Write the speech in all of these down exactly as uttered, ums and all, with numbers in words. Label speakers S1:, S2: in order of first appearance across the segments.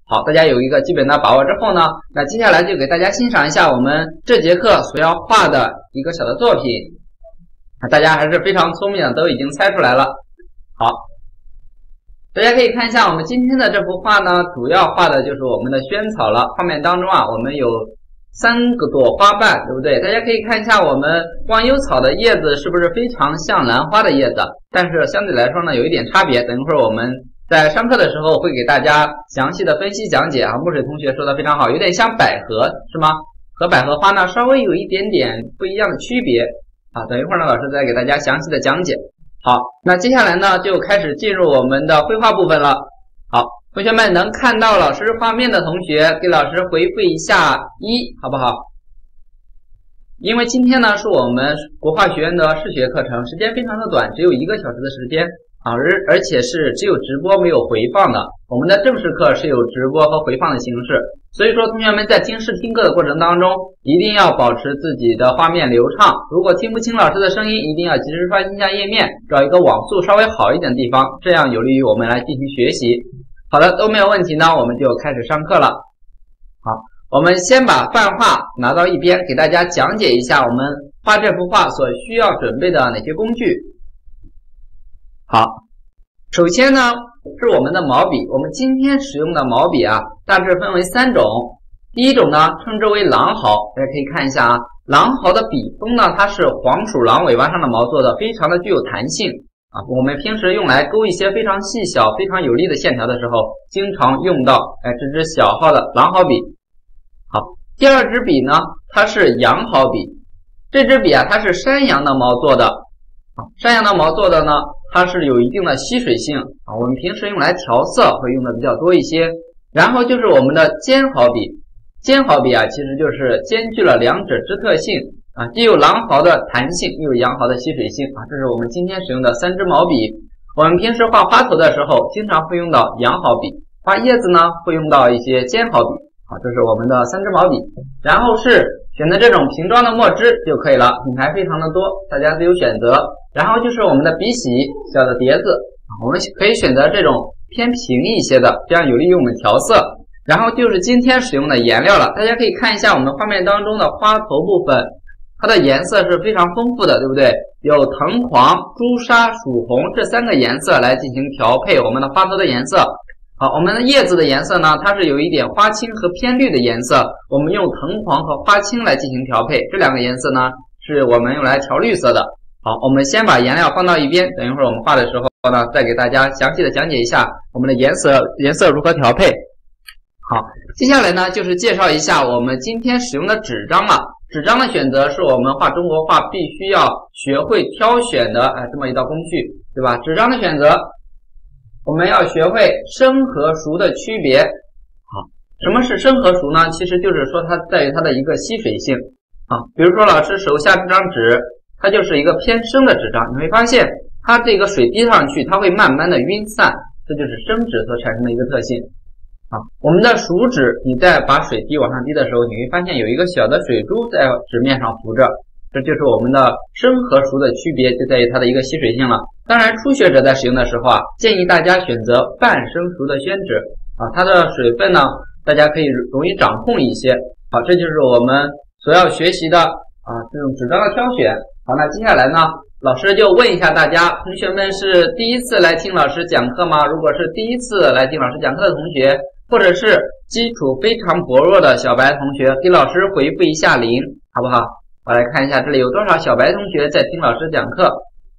S1: 好，大家有一个基本的把握之后呢，那接下来就给大家欣赏一下我们这节课所要画的一个小的作品。大家还是非常聪明的，都已经猜出来了。好，大家可以看一下我们今天的这幅画呢，主要画的就是我们的萱草了。画面当中啊，我们有三个朵花瓣，对不对？大家可以看一下我们忘忧草的叶子是不是非常像兰花的叶子，但是相对来说呢有一点差别。等一会儿我们在上课的时候会给大家详细的分析讲解啊。墨水同学说的非常好，有点像百合是吗？和百合花呢稍微有一点点不一样的区别啊。等一会儿呢老师再给大家详细的讲解。好，那接下来呢就开始进入我们的绘画部分了。好，同学们能看到老师画面的同学给老师回复一下一，好不好？因为今天呢是我们国画学院的试学课程，时间非常的短，只有一个小时的时间啊，而而且是只有直播没有回放的。我们的正式课是有直播和回放的形式，所以说同学们在听试听课的过程当中，一定要保持自己的画面流畅。如果听不清老师的声音，一定要及时刷新一下页面，找一个网速稍微好一点的地方，这样有利于我们来进行学习。好的，都没有问题呢，我们就开始上课了。好，我们先把泛画拿到一边，给大家讲解一下我们画这幅画所需要准备的哪些工具。好，首先呢是我们的毛笔，我们今天使用的毛笔啊，大致分为三种。第一种呢称之为狼毫，大家可以看一下啊，狼毫的笔锋呢，它是黄鼠狼尾巴上的毛做的，非常的具有弹性。啊，我们平时用来勾一些非常细小、非常有力的线条的时候，经常用到哎这支小号的狼毫笔。好，第二支笔呢，它是羊毫笔。这支笔啊，它是山羊的毛做的。啊，山羊的毛做的呢，它是有一定的吸水性啊，我们平时用来调色会用的比较多一些。然后就是我们的尖毫笔，尖毫笔啊，其实就是兼具了两者之特性。啊，既有狼毫的弹性，又有羊毫的吸水性啊，这是我们今天使用的三支毛笔。我们平时画花头的时候，经常会用到羊毫笔；画叶子呢，会用到一些尖毫笔。好，这是我们的三支毛笔。然后是选择这种瓶装的墨汁就可以了，品牌非常的多，大家自由选择。然后就是我们的笔洗，小的碟子啊，我们可以选择这种偏平一些的，这样有利于我们调色。然后就是今天使用的颜料了，大家可以看一下我们画面当中的花头部分。它的颜色是非常丰富的，对不对？有藤黄、朱砂、曙红这三个颜色来进行调配我们的花头的颜色。好，我们的叶子的颜色呢，它是有一点花青和偏绿的颜色，我们用藤黄和花青来进行调配，这两个颜色呢是我们用来调绿色的。好，我们先把颜料放到一边，等一会儿我们画的时候呢，再给大家详细的讲解一下我们的颜色颜色如何调配。好，接下来呢就是介绍一下我们今天使用的纸张了。纸张的选择是我们画中国画必须要学会挑选的哎这么一道工序，对吧？纸张的选择，我们要学会生和熟的区别。好，什么是生和熟呢？其实就是说它在于它的一个吸水性啊。比如说老师手下这张纸，它就是一个偏生的纸张，你会发现它这个水滴上去，它会慢慢的晕散，这就是生纸所产生的一个特性。啊，我们的熟纸，你在把水滴往上滴的时候，你会发现有一个小的水珠在纸面上浮着，这就是我们的生和熟的区别，就在于它的一个吸水性了。当然，初学者在使用的时候啊，建议大家选择半生熟的宣纸啊，它的水分呢，大家可以容易掌控一些。好，这就是我们所要学习的啊这种纸张的挑选。好，那接下来呢，老师就问一下大家，同学们是第一次来听老师讲课吗？如果是第一次来听老师讲课的同学，或者是基础非常薄弱的小白同学，给老师回复一下零，好不好？我来看一下这里有多少小白同学在听老师讲课。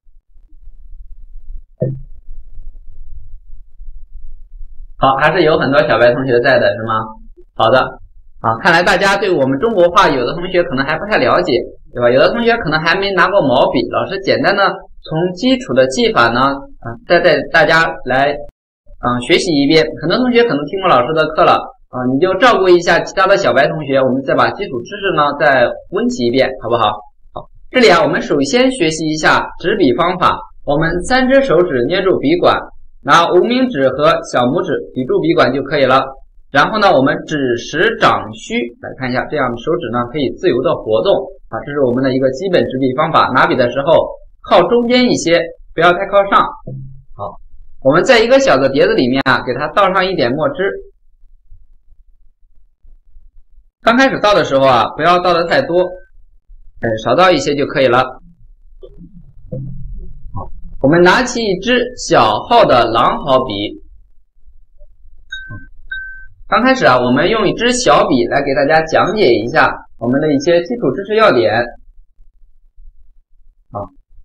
S1: 好，还是有很多小白同学在的是吗？好的，啊，看来大家对我们中国画有的同学可能还不太了解，对吧？有的同学可能还没拿过毛笔，老师简单的从基础的技法呢，啊，再带大家来嗯，学习一遍。很多同学可能听过老师的课了啊，你就照顾一下其他的小白同学，我们再把基础知识呢再温习一遍，好不好？好，这里啊，我们首先学习一下执笔方法。我们三只手指捏住笔管，拿无名指和小拇指抵住笔管就可以了。然后呢，我们指实掌虚，来看一下，这样手指呢可以自由的活动啊，这是我们的一个基本执笔方法。拿笔的时候靠中间一些，不要太靠上。好。我们在一个小的碟子里面啊，给它倒上一点墨汁， 刚开始倒的时候啊，不要倒的太多，哎，少倒一些就可以了。好，我们拿起一支小号的狼毫笔。刚开始啊，我们用一支小笔来给大家讲解一下我们的一些基础知识要点。好，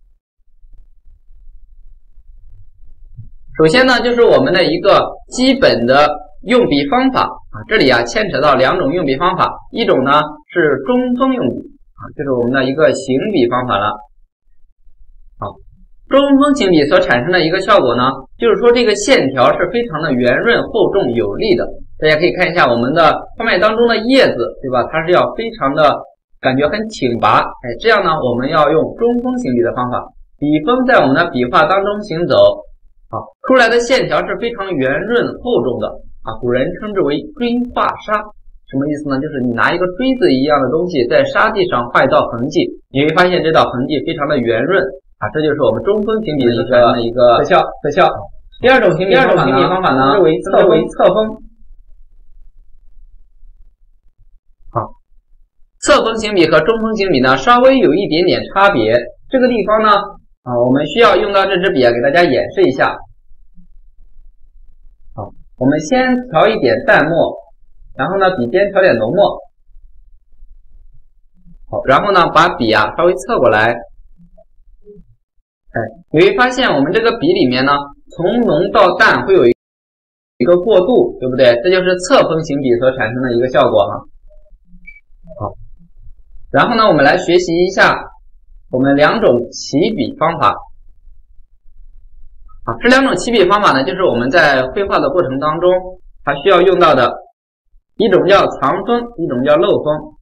S1: 首先呢，就是我们的一个基本的用笔方法啊，这里啊牵扯到两种用笔方法，一种呢是中锋用笔啊，这是我们的一个行笔方法了。好，中锋行笔所产生的一个效果呢，就是说这个线条是非常的圆润、厚重、有力的。大家可以看一下我们的画面当中的叶子，对吧？它是要非常的感觉很挺拔，哎，这样呢，我们要用中锋行笔的方法，笔锋在我们的笔画当中行走，好，出来的线条是非常圆润厚重的啊，古人称之为锥画沙。什么意思呢？就是你拿一个锥子一样的东西在沙地上画一道痕迹，你会发现这道痕迹非常的圆润啊，这就是我们中锋行笔的一个一个特效特效。第二种行笔方法呢，方法呢称之为侧锋侧锋。好，侧锋行笔和中锋行笔呢稍微有一点点差别，这个地方呢啊，我们需要用到这支笔啊，给大家演示一下。好，我们先调一点淡墨，然后呢笔尖调点浓墨。好，然后呢把笔啊稍微侧过来。哎，你会发现我们这个笔里面呢，从浓到淡会有一个过渡，对不对？这就是侧锋行笔所产生的一个效果哈。好，然后呢，我们来学习一下我们两种起笔方法。啊，这两种起笔方法呢，就是我们在绘画的过程当中，它需要用到的一种叫藏锋，一种叫漏锋。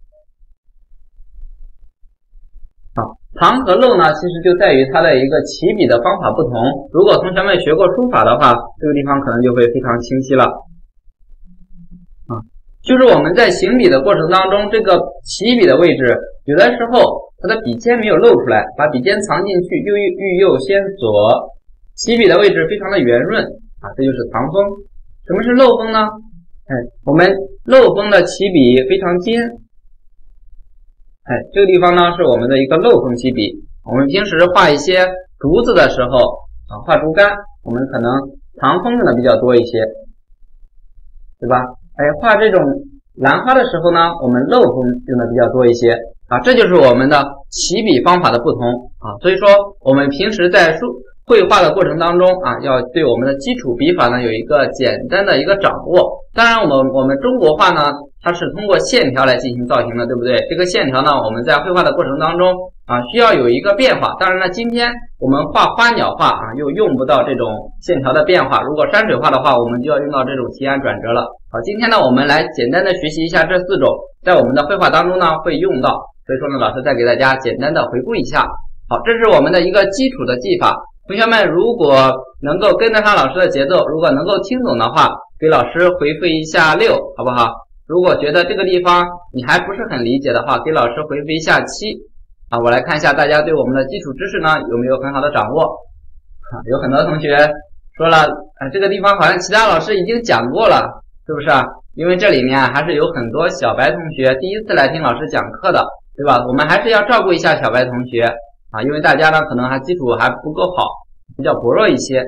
S1: 好，藏和漏呢，其实就在于它的一个起笔的方法不同。如果同学们学过书法的话，这个地方可能就会非常清晰了。啊，就是我们在行笔的过程当中，这个起笔的位置，有的时候它的笔尖没有露出来，把笔尖藏进去，右欲右先左，起笔的位置非常的圆润啊，这就是藏锋。什么是漏锋呢？哎，我们漏锋的起笔非常尖。哎，这个地方呢是我们的一个漏锋起笔。我们平时画一些竹子的时候啊，画竹竿，我们可能藏锋用的比较多一些，对吧？哎，画这种兰花的时候呢，我们漏锋用的比较多一些啊，这就是我们的起笔方法的不同啊。所以说，我们平时在书绘画的过程当中啊，要对我们的基础笔法呢有一个简单的一个掌握。当然，我们我们中国画呢，它是通过线条来进行造型的，对不对？这个线条呢，我们在绘画的过程当中啊，需要有一个变化。当然呢，今天我们画花鸟画啊，又用不到这种线条的变化。如果山水画的话，我们就要用到这种提按转折了。好，今天呢，我们来简单的学习一下这四种，在我们的绘画当中呢会用到。所以说呢，老师再给大家简单的回顾一下。好，这是我们的一个基础的技法。同学们如果能够跟得上老师的节奏，如果能够听懂的话，给老师回复一下六，好不好？如果觉得这个地方你还不是很理解的话，给老师回复一下七。啊，我来看一下大家对我们的基础知识呢有没有很好的掌握。啊，有很多同学说了，啊，这个地方好像其他老师已经讲过了，是不是啊？因为这里面还是有很多小白同学第一次来听老师讲课的，对吧？我们还是要照顾一下小白同学啊，因为大家呢可能还基础还不够好，比较薄弱一些。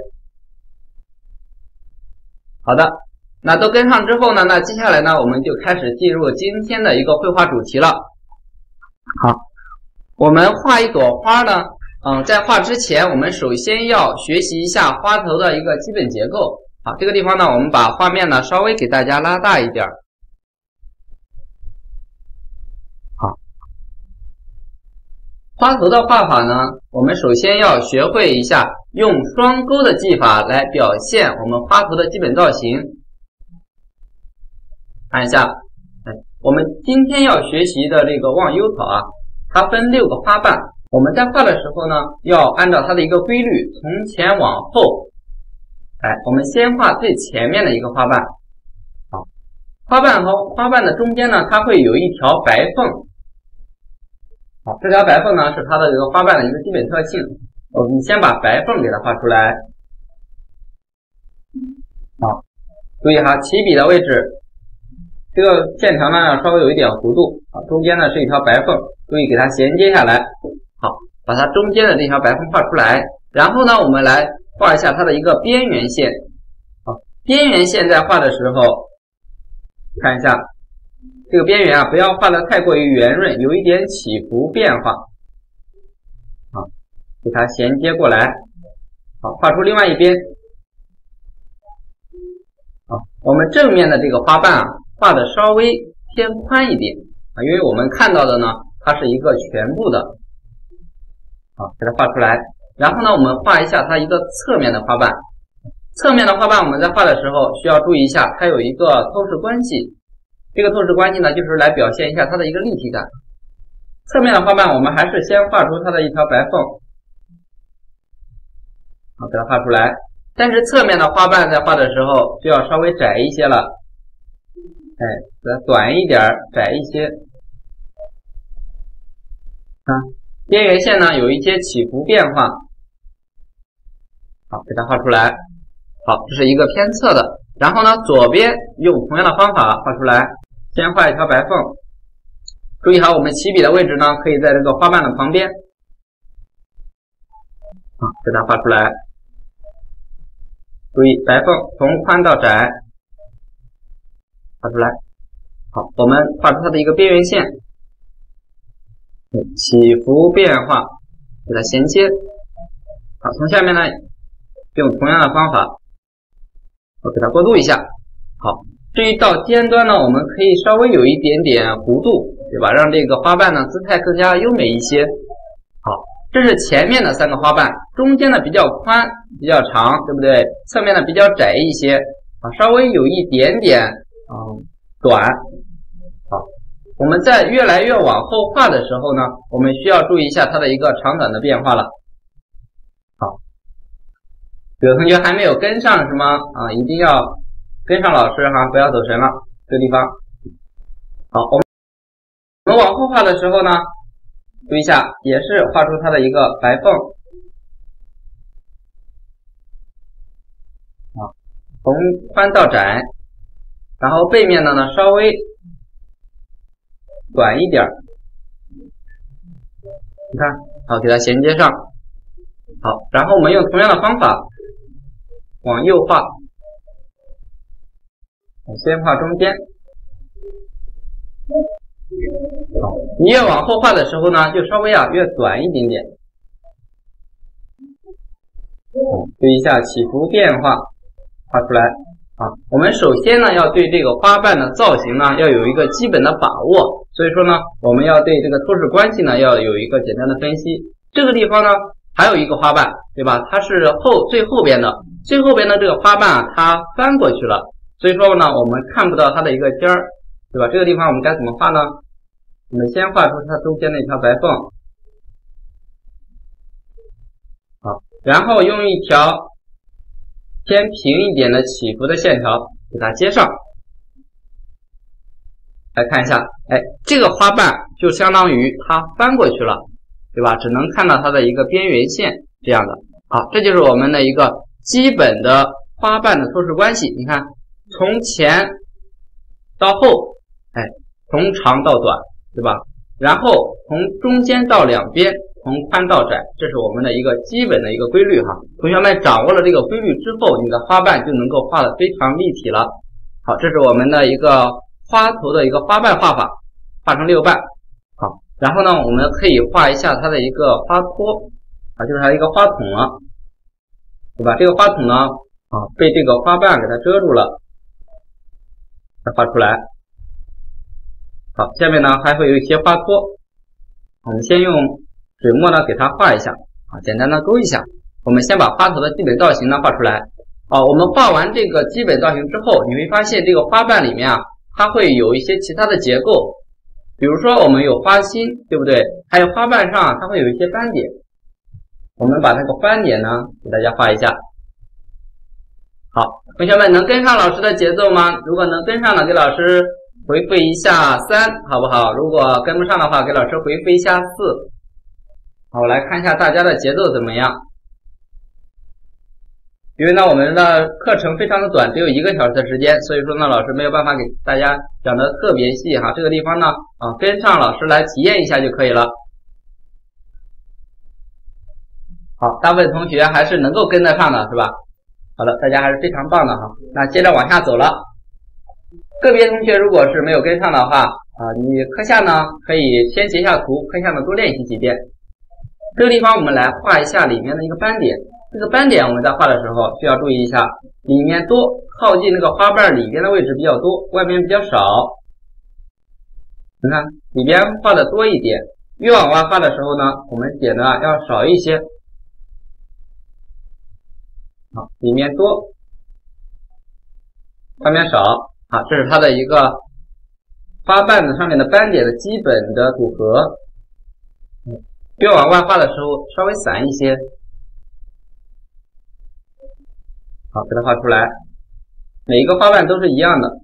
S1: 好的，那都跟上之后呢，那接下来呢，我们就开始进入今天的一个绘画主题了。好，我们画一朵花呢，嗯，在画之前，我们首先要学习一下花头的一个基本结构。好，这个地方呢，我们把画面呢稍微给大家拉大一点。好，花头的画法呢，我们首先要学会一下用双钩的技法来表现我们花头的基本造型。看一下，哎，我们今天要学习的这个忘忧草啊，它分六个花瓣。我们在画的时候呢，要按照它的一个规律，从前往后。哎，我们先画最前面的一个花瓣。好，花瓣和花瓣的中间呢，它会有一条白缝。好，这条白缝呢是它的这个花瓣的一个基本特性。我们先把白缝给它画出来。好，注意哈，起笔的位置， 这个线条呢稍微有一点弧度啊，中间呢是一条白缝，注意给它衔接下来。好，把它中间的这条白缝画出来，然后呢，我们来画一下它的一个边缘线。好，边缘线在画的时候，看一下这个边缘啊，不要画的太过于圆润，有一点起伏变化。好，给它衔接过来。好，画出另外一边。好，我们正面的这个花瓣啊，画的稍微偏宽一点啊，因为我们看到的呢，它是一个全部的。好，给它画出来。然后呢，我们画一下它一个侧面的花瓣。侧面的花瓣我们在画的时候需要注意一下，它有一个透视关系。这个透视关系呢，就是来表现一下它的一个立体感。侧面的花瓣我们还是先画出它的一条白缝。好，给它画出来。但是侧面的花瓣在画的时候就要稍微窄一些了。哎，给它短一点，窄一些。啊。边缘线呢有一些起伏变化，好，给它画出来。好，这是一个偏侧的。然后呢，左边用同样的方法画出来，先画一条白缝。注意好，我们起笔的位置呢，可以在这个花瓣的旁边。好，给它画出来。注意白缝从宽到窄，画出来。好，我们画出它的一个边缘线。起伏变化，给它衔接。好，从下面呢，用同样的方法，我给它过渡一下。好，至于到尖端呢，我们可以稍微有一点点弧度，对吧？让这个花瓣呢姿态更加优美一些。好，这是前面的三个花瓣，中间呢比较宽、比较长，对不对？侧面呢比较窄一些，啊，稍微有一点点嗯短。好。我们在越来越往后画的时候呢，我们需要注意一下它的一个长短的变化了。好，有同学还没有跟上是吗？啊，一定要跟上老师哈，不要走神了。这个地方，好，我们我们往后画的时候呢，注意一下，也是画出它的一个白缝。好，从宽到窄，然后背面的呢稍微短一点，你看，好，给它衔接上。好，然后我们用同样的方法往右画，我先画中间。好，你越往后画的时候呢，就稍微啊越短一点点。注意一下起伏变化，画出来。啊，我们首先呢要对这个花瓣的造型呢要有一个基本的把握，所以说呢我们要对这个透视关系呢要有一个简单的分析。这个地方呢还有一个花瓣，对吧？它是后最后边的，最后边的这个花瓣啊它翻过去了，所以说呢我们看不到它的一个尖儿，对吧？这个地方我们该怎么画呢？我们先画出它中间的一条白缝，好，然后用一条偏平一点的起伏的线条给它接上。来看一下，哎，这个花瓣就相当于它翻过去了，对吧？只能看到它的一个边缘线这样的。好，这就是我们的一个基本的花瓣的透视关系。你看，从前到后，哎，从长到短，对吧？然后从中间到两边，从宽到窄，这是我们的一个基本的一个规律哈。同学们掌握了这个规律之后，你的花瓣就能够画得非常立体了。好，这是我们的一个花头的一个花瓣画法，画成六瓣。好，然后呢，我们可以画一下它的一个花托啊，就是它一个花筒了，对吧？这个花筒呢，啊，被这个花瓣给它遮住了，再画出来。好，下面呢还会有一些花托，我们先用水墨呢给它画一下啊，简单的勾一下。我们先把花头的基本造型呢画出来。啊，我们画完这个基本造型之后，你会发现这个花瓣里面啊，它会有一些其他的结构，比如说我们有花心，对不对？还有花瓣上啊，它会有一些斑点。我们把这个斑点呢给大家画一下。好，同学们能跟上老师的节奏吗？如果能跟上的，给老师回复一下三，好不好？如果跟不上的话，给老师回复一下四。好，我来看一下大家的节奏怎么样。 因为呢我们的课程非常的短，只有一个小时的时间，所以说呢老师没有办法给大家讲的特别细哈。这个地方呢啊跟上老师来体验一下就可以了。好，大部分同学还是能够跟得上的，是吧？好的，大家还是非常棒的哈。那接着往下走了，个别同学如果是没有跟上的话啊，你课下呢可以先截下图，课下呢多练习几遍。这个地方我们来画一下里面的一个斑点。这个斑点我们在画的时候需要注意一下，里面多靠近那个花瓣里边的位置比较多，外面比较少。你看里边画的多一点，越往外画的时候呢，我们点的要少一些。好，里面多，外面少。好，这是它的一个花瓣子上面的斑点的基本的组合。越往外画的时候稍微散一些。好，给它画出来，每一个花瓣都是一样的。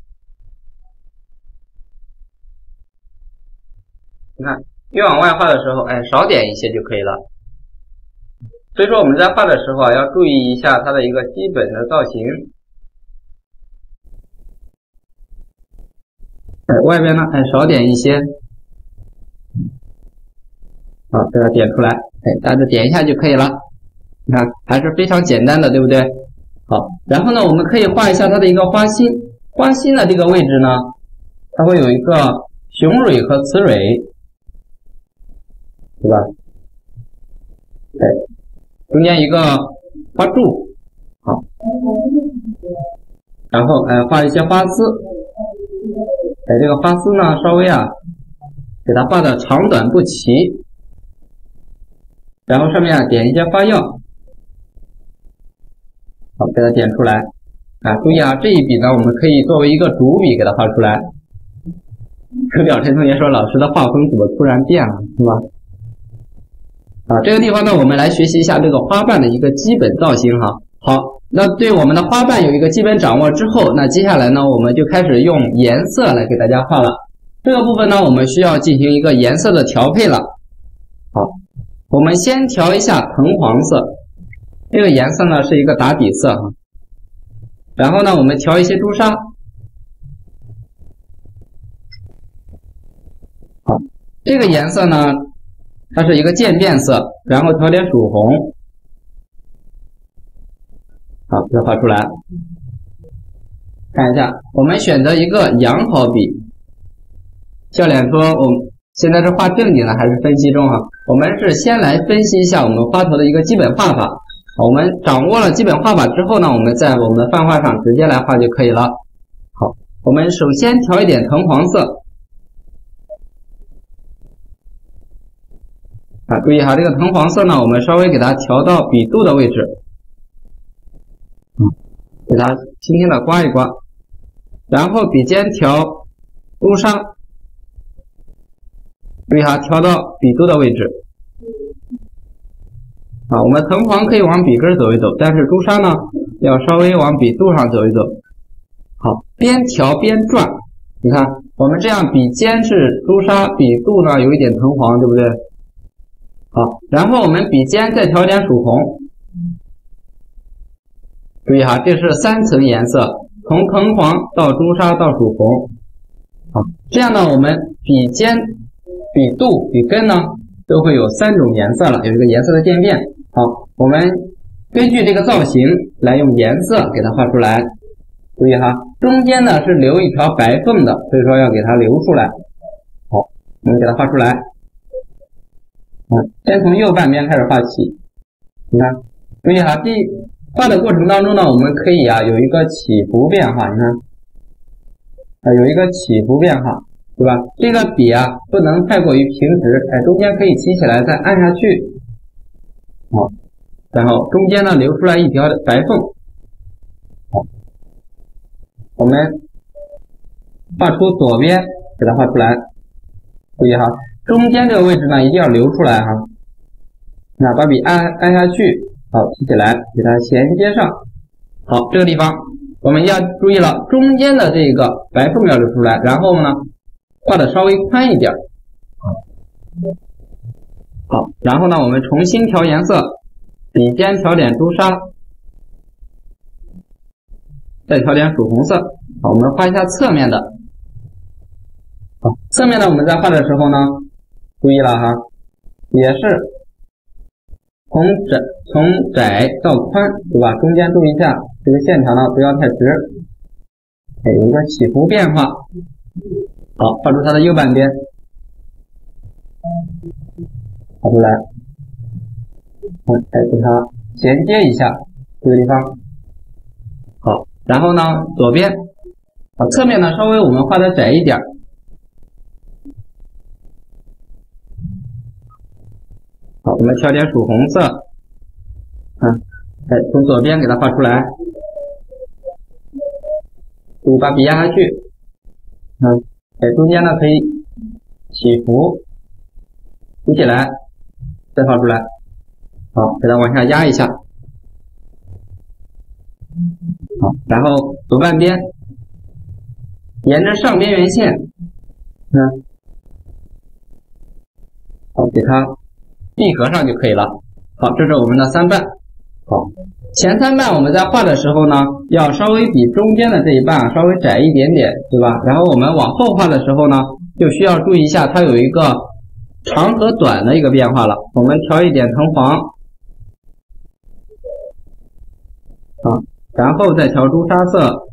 S1: 你看，越往外画的时候，哎，少点一些就可以了。所以说我们在画的时候啊，要注意一下它的一个基本的造型。哎，外边呢，哎，少点一些。好，给它点出来，哎，大致点一下就可以了。你看，还是非常简单的，对不对？好，然后呢，我们可以画一下它的一个花心。花心的这个位置呢，它会有一个雄蕊和雌蕊，对吧？哎，中间一个花柱，好，然后哎画一些花丝，哎，这个花丝呢稍微啊给它画的长短不齐，然后上面啊点一些花药。好，给它点出来啊！注意啊，这一笔呢，我们可以作为一个主笔给它画出来。可表陈同学说，老师的画风怎么突然变了，是吧？啊，这个地方呢，我们来学习一下这个花瓣的一个基本造型哈。好，那对我们的花瓣有一个基本掌握之后，那接下来呢，我们就开始用颜色来给大家画了。这个部分呢，我们需要进行一个颜色的调配了。好，我们先调一下藤黄色。这个颜色呢是一个打底色哈，然后呢我们调一些朱砂，好，这个颜色呢它是一个渐变色，然后调点曙红，好，给它画出来。看一下，我们选择一个羊毫笔。教练说我们现在是画正经的还是分析中哈？我们是先来分析一下我们花头的一个基本画法。我们掌握了基本画法之后呢，我们在我们的泛画上直接来画就可以了。好，我们首先调一点藤黄色。啊，注意哈，这个藤黄色呢，我们稍微给它调到笔肚的位置。嗯，给它轻轻的刮一刮，然后笔尖调朱砂。注意哈，调到笔肚的位置。啊，我们藤黄可以往笔根走一走，但是朱砂呢要稍微往笔肚上走一走。好，边调边转，你看我们这样笔尖是朱砂，笔肚呢有一点藤黄，对不对？好，然后我们笔尖再调点曙红。注意哈，这是三层颜色，从藤黄到朱砂到曙红。好，这样呢我们笔尖、笔肚、笔根呢都会有三种颜色了，有一个颜色的渐变。好，我们根据这个造型来用颜色给它画出来。注意哈，中间呢是留一条白缝的，所以说要给它留出来。好，我们给它画出来。嗯，先从右半边开始画起。你看，注意哈，第画的过程当中呢，我们可以啊有一个起伏变化。你看，啊有一个起伏变化，对吧？这个笔啊不能太过于平直，哎，中间可以起起来，再按下去。好，然后中间呢留出来一条白缝。好，我们画出左边，给它画出来。注意哈，中间这个位置呢一定要留出来哈。那把笔按按下去，好，提起来，给它衔接上。好，这个地方我们要注意了，中间的这个白缝要留出来，然后呢画的稍微宽一点。好，然后呢我们重新调颜色，笔尖调点朱砂。 再调点属红色。好，我们画一下侧面的。好，侧面的我们在画的时候呢，注意了哈，也是从窄从窄到宽，对吧？中间注意一下这个线条呢不要太直，哎，有一个起伏变化。好，画出它的右半边，画出来，嗯，哎，给它衔接一下这个地方。好，然后呢，左边，啊，侧面呢稍微我们画的窄一点。好，我们调点属红色，嗯，哎，从左边给它画出来，注意把笔压下去，嗯，哎，中间呢可以起伏，举起来，再画出来，好，给它往下压一下，好，然后左半边，沿着上边缘线，嗯，好，给它闭合上就可以了。好，这是我们的三瓣。好，前三瓣我们在画的时候呢，要稍微比中间的这一瓣稍微窄一点点，对吧？然后我们往后画的时候呢，就需要注意一下，它有一个长和短的一个变化了。我们调一点藤黄，啊，然后再调朱砂色，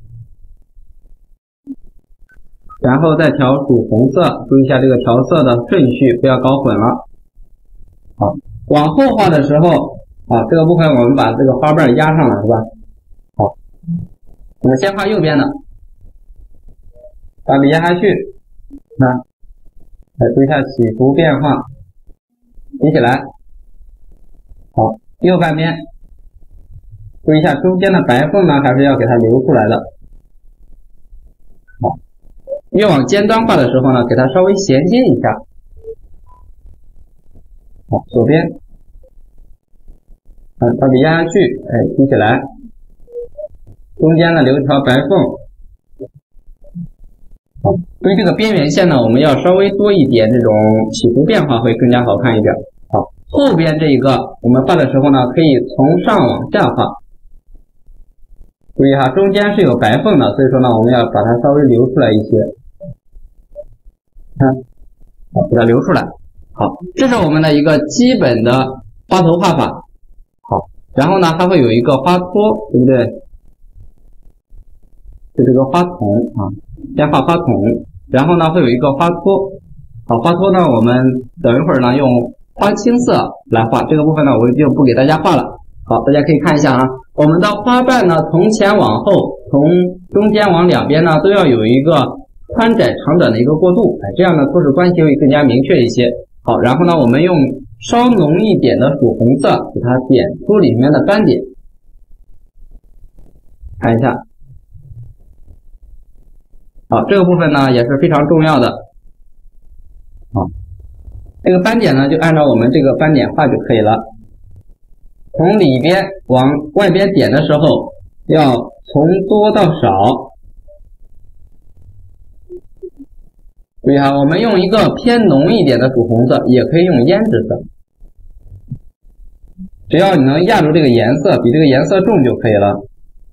S1: 然后再调属红色。注意一下这个调色的顺序，不要搞混了。好，往后画的时候，啊，这个部分我们把这个花瓣压上了，是吧？好，我们先画右边的，把笔压下去，那，来注意一下起伏变化，提起来。好，右半边，注意一下中间的白缝呢，还是要给它留出来的。好，越往尖端画的时候呢，给它稍微衔接一下。好，左边，嗯，把笔压下去，哎，提起来，中间呢留一条白缝。好，对于这个边缘线呢，我们要稍微多一点这种起伏变化，会更加好看一点。好，后边这一个我们画的时候呢，可以从上往下画。注意哈，中间是有白缝的，所以说呢，我们要把它稍微留出来一些。看，好，给它留出来。好，这是我们的一个基本的花头画法。好，然后呢，它会有一个花托，对不对？就这个花筒啊，先画花筒，然后呢会有一个花托。好，花托呢，我们等一会儿呢用花青色来画，这个部分呢我就不给大家画了。好，大家可以看一下啊，我们的花瓣呢从前往后，从中间往两边呢都要有一个宽窄长短的一个过渡，哎，这样呢透视关系会更加明确一些。好，然后呢，我们用稍浓一点的属红色给它点出里面的斑点，看一下。好，这个部分呢也是非常重要的。好，这个斑点呢就按照我们这个斑点画就可以了。从里边往外边点的时候，要从多到少。注意哈，我们用一个偏浓一点的属红色，也可以用胭脂色，只要你能压住这个颜色，比这个颜色重就可以了。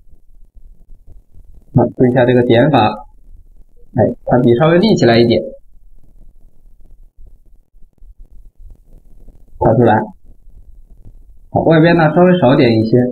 S1: 好，注意一下这个点法，哎，把笔稍微立起来一点，画出来。好，外边呢稍微少点一些。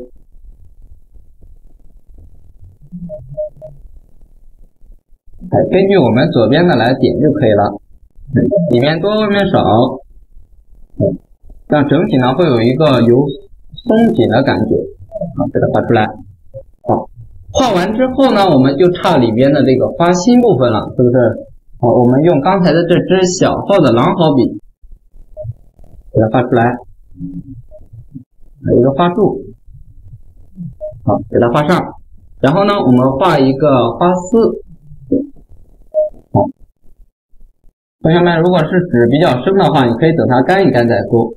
S1: 哎，根据我们左边的来点就可以了，里面多外面少，嗯，让整体呢会有一个有松紧的感觉，啊，给它画出来。好，画完之后呢，我们就差里边的这个花心部分了，是不是？好，我们用刚才的这支小号的狼毫笔给它画出来，有一个花柱，好，给它画上。然后呢，我们画一个花丝。好，同学们，如果是纸比较生的话，你可以等它干一干再勾。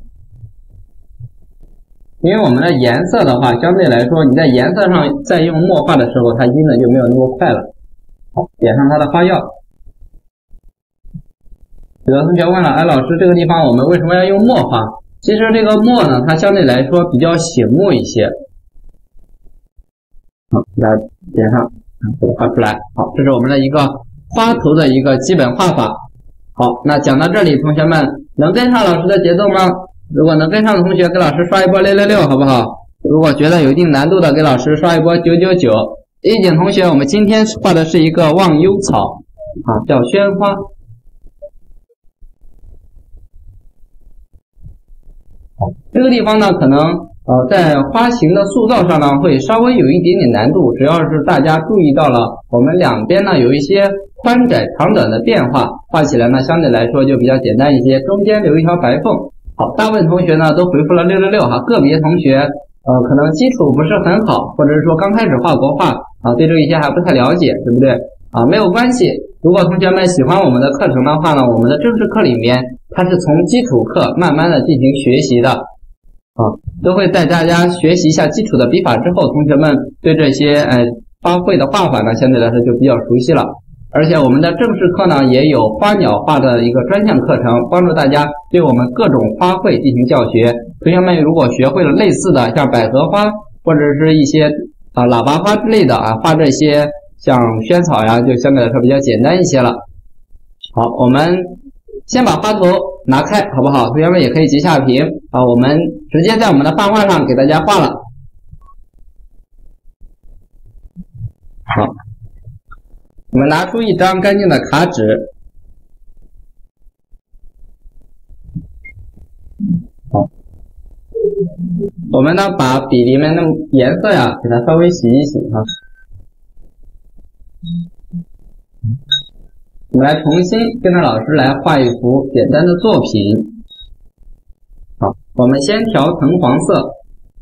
S1: 因为我们的颜色的话，相对来说，你在颜色上再用墨画的时候，它晕的就没有那么快了。好，点上它的花药。有的同学问了，哎，老师，这个地方我们为什么要用墨画？其实这个墨呢，它相对来说比较醒目一些。好，给它点上。 给它画出来。好，这是我们的一个花图的一个基本画法。好，那讲到这里，同学们能跟上老师的节奏吗？如果能跟上的同学，给老师刷一波六六六，好不好？如果觉得有一定难度的，给老师刷一波九九九。一景同学，我们今天画的是一个忘忧草啊，叫宣花。这个地方呢，可能呃在花型的塑造上呢，会稍微有一点点难度。只要是大家注意到了，我们两边呢有一些宽窄长短的变化，画起来呢相对来说就比较简单一些。中间留一条白缝。好，大部分同学呢都回复了六六六哈，个别同学呃可能基础不是很好，或者是说刚开始画国画啊，对这一些还不太了解，对不对啊？没有关系。如果同学们喜欢我们的课程的话呢，我们的正式课里面它是从基础课慢慢的进行学习的啊，都会带大家学习一下基础的笔法之后，同学们对这些呃花卉的画法呢相对来说就比较熟悉了。而且我们的正式课呢也有花鸟画的一个专项课程，帮助大家对我们各种花卉进行教学。同学们如果学会了类似的像百合花或者是一些啊喇叭花之类的啊，画这些像萱草呀，就相对来说比较简单一些了。好，我们先把花头拿开，好不好？同学们也可以截下屏啊，我们直接在我们的泛画上给大家画了。好，我们拿出一张干净的卡纸，好，我们呢把笔里面的颜色呀给它稍微洗一洗啊。我们来重新跟着老师来画一幅简单的作品。好，我们先调橙黄色，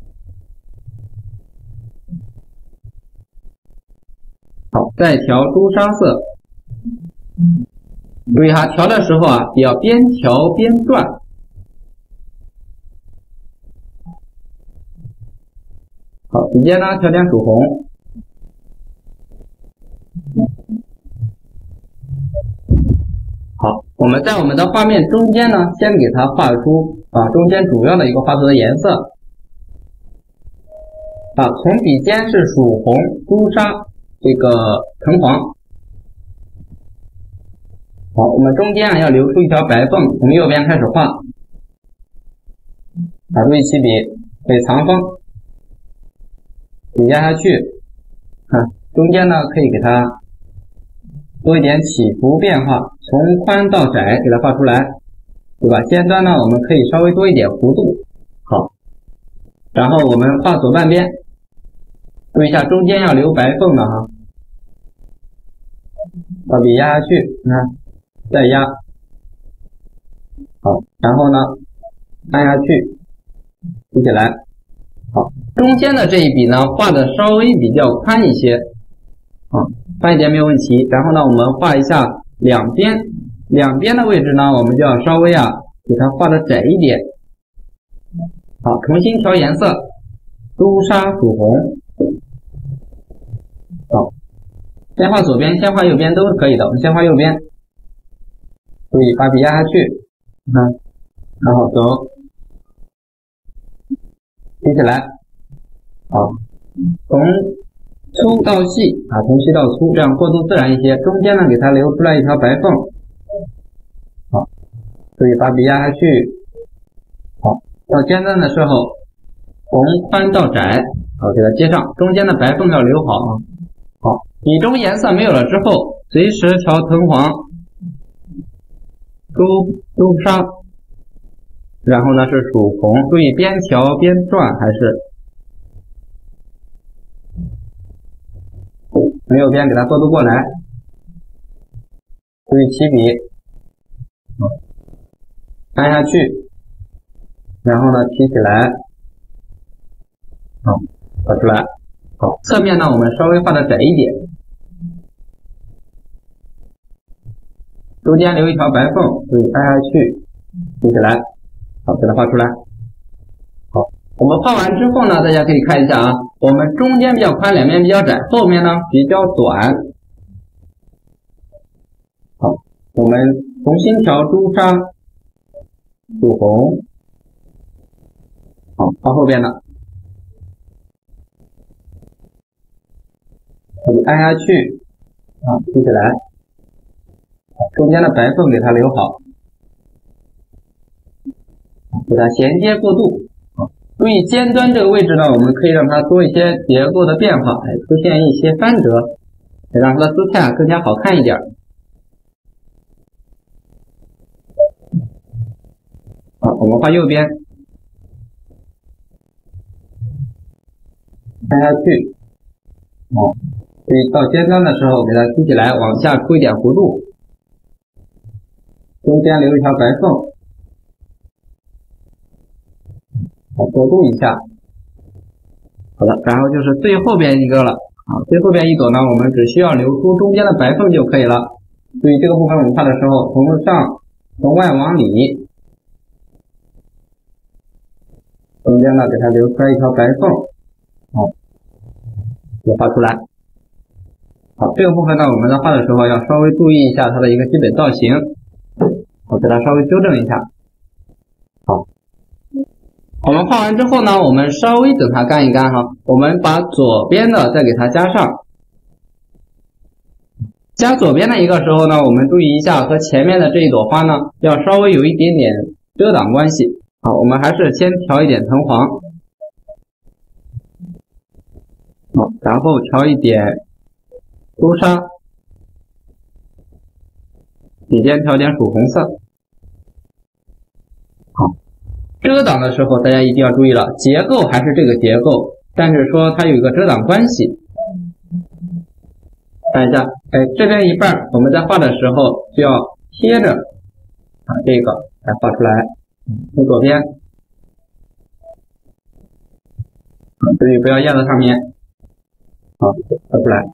S1: 好，再调朱砂色。注意哈，调的时候啊，也要边调边转。好，直接呢调点曙红。好，我们在我们的画面中间呢，先给它画出啊中间主要的一个花头的颜色。啊，从笔尖是曙红、朱砂、这个橙黄。好，我们中间啊要留出一条白缝，从右边开始画。啊，注意起笔，可以藏锋。笔压下去，看、啊、中间呢可以给它多一点起伏变化，从宽到窄给它画出来，对吧？尖端呢我们可以稍微多一点弧度。好，然后我们画左半边，注意一下中间要留白缝的哈。把笔压下去，你看，再压，好，然后呢按下去，提起来。好，中间的这一笔呢画的稍微比较宽一些。啊，宽一点没有问题。然后呢，我们画一下两边，两边的位置呢，我们就要稍微啊给它画的窄一点。好，重新调颜色，朱砂、曙红。好，先画左边，先画右边都是可以的。我们先画右边，注意把笔压下去，你看，然后走，提起来。好，从粗到细啊，从细到粗，这样过渡自然一些。中间呢，给它留出来一条白缝。好，注意把笔压下去。好，到尖端的时候，从宽到窄，好，给它接上。中间的白缝要留好啊。好，笔中颜色没有了之后，随时调橙黄、朱朱砂，然后呢是曙红。注意边调边转，还是。从右边给它过渡过来，注意起笔，按下去，然后呢提起来，好，画出来。好，侧面呢我们稍微画的窄一点，中间留一条白缝，注意按下去，提起来，好，给它画出来。好，我们画完之后呢，大家可以看一下啊，我们中间比较宽，两边比较窄，后面呢比较短。好，我们重新调朱砂、曙红。好，画后边的。 我就按下去，啊，提起来，中间的白缝给它留好，给它衔接过渡。注意尖端这个位置呢，我们可以让它多一些结构的变化，哎，出现一些翻折，让它的姿态更加好看一点。好，我们画右边，按下去，哦，所以到尖端的时候，给它提起来，往下出一点弧度，中间留一条白缝。过渡一下，好的，然后就是最后边一个了啊，最后边一朵呢，我们只需要留出中间的白缝就可以了。注意这个部分我们画的时候，从上从外往里，中间呢给它留出来一条白缝，好，就画出来。好，这个部分呢，我们在画的时候要稍微注意一下它的一个基本造型，我给它稍微纠正一下。好。我们画完之后呢，我们稍微等它干一干哈，我们把左边的再给它加上。加左边的一个时候呢，我们注意一下和前面的这一朵花呢，要稍微有一点点遮挡关系。好，我们还是先调一点藤黄，好，然后调一点朱砂，底边调点曙红色。好。遮挡的时候，大家一定要注意了，结构还是这个结构，但是说它有一个遮挡关系。看一下，哎，这边一半我们在画的时候就要贴着啊这个来画出来，从左边，注意不要压在上面，好，画出来，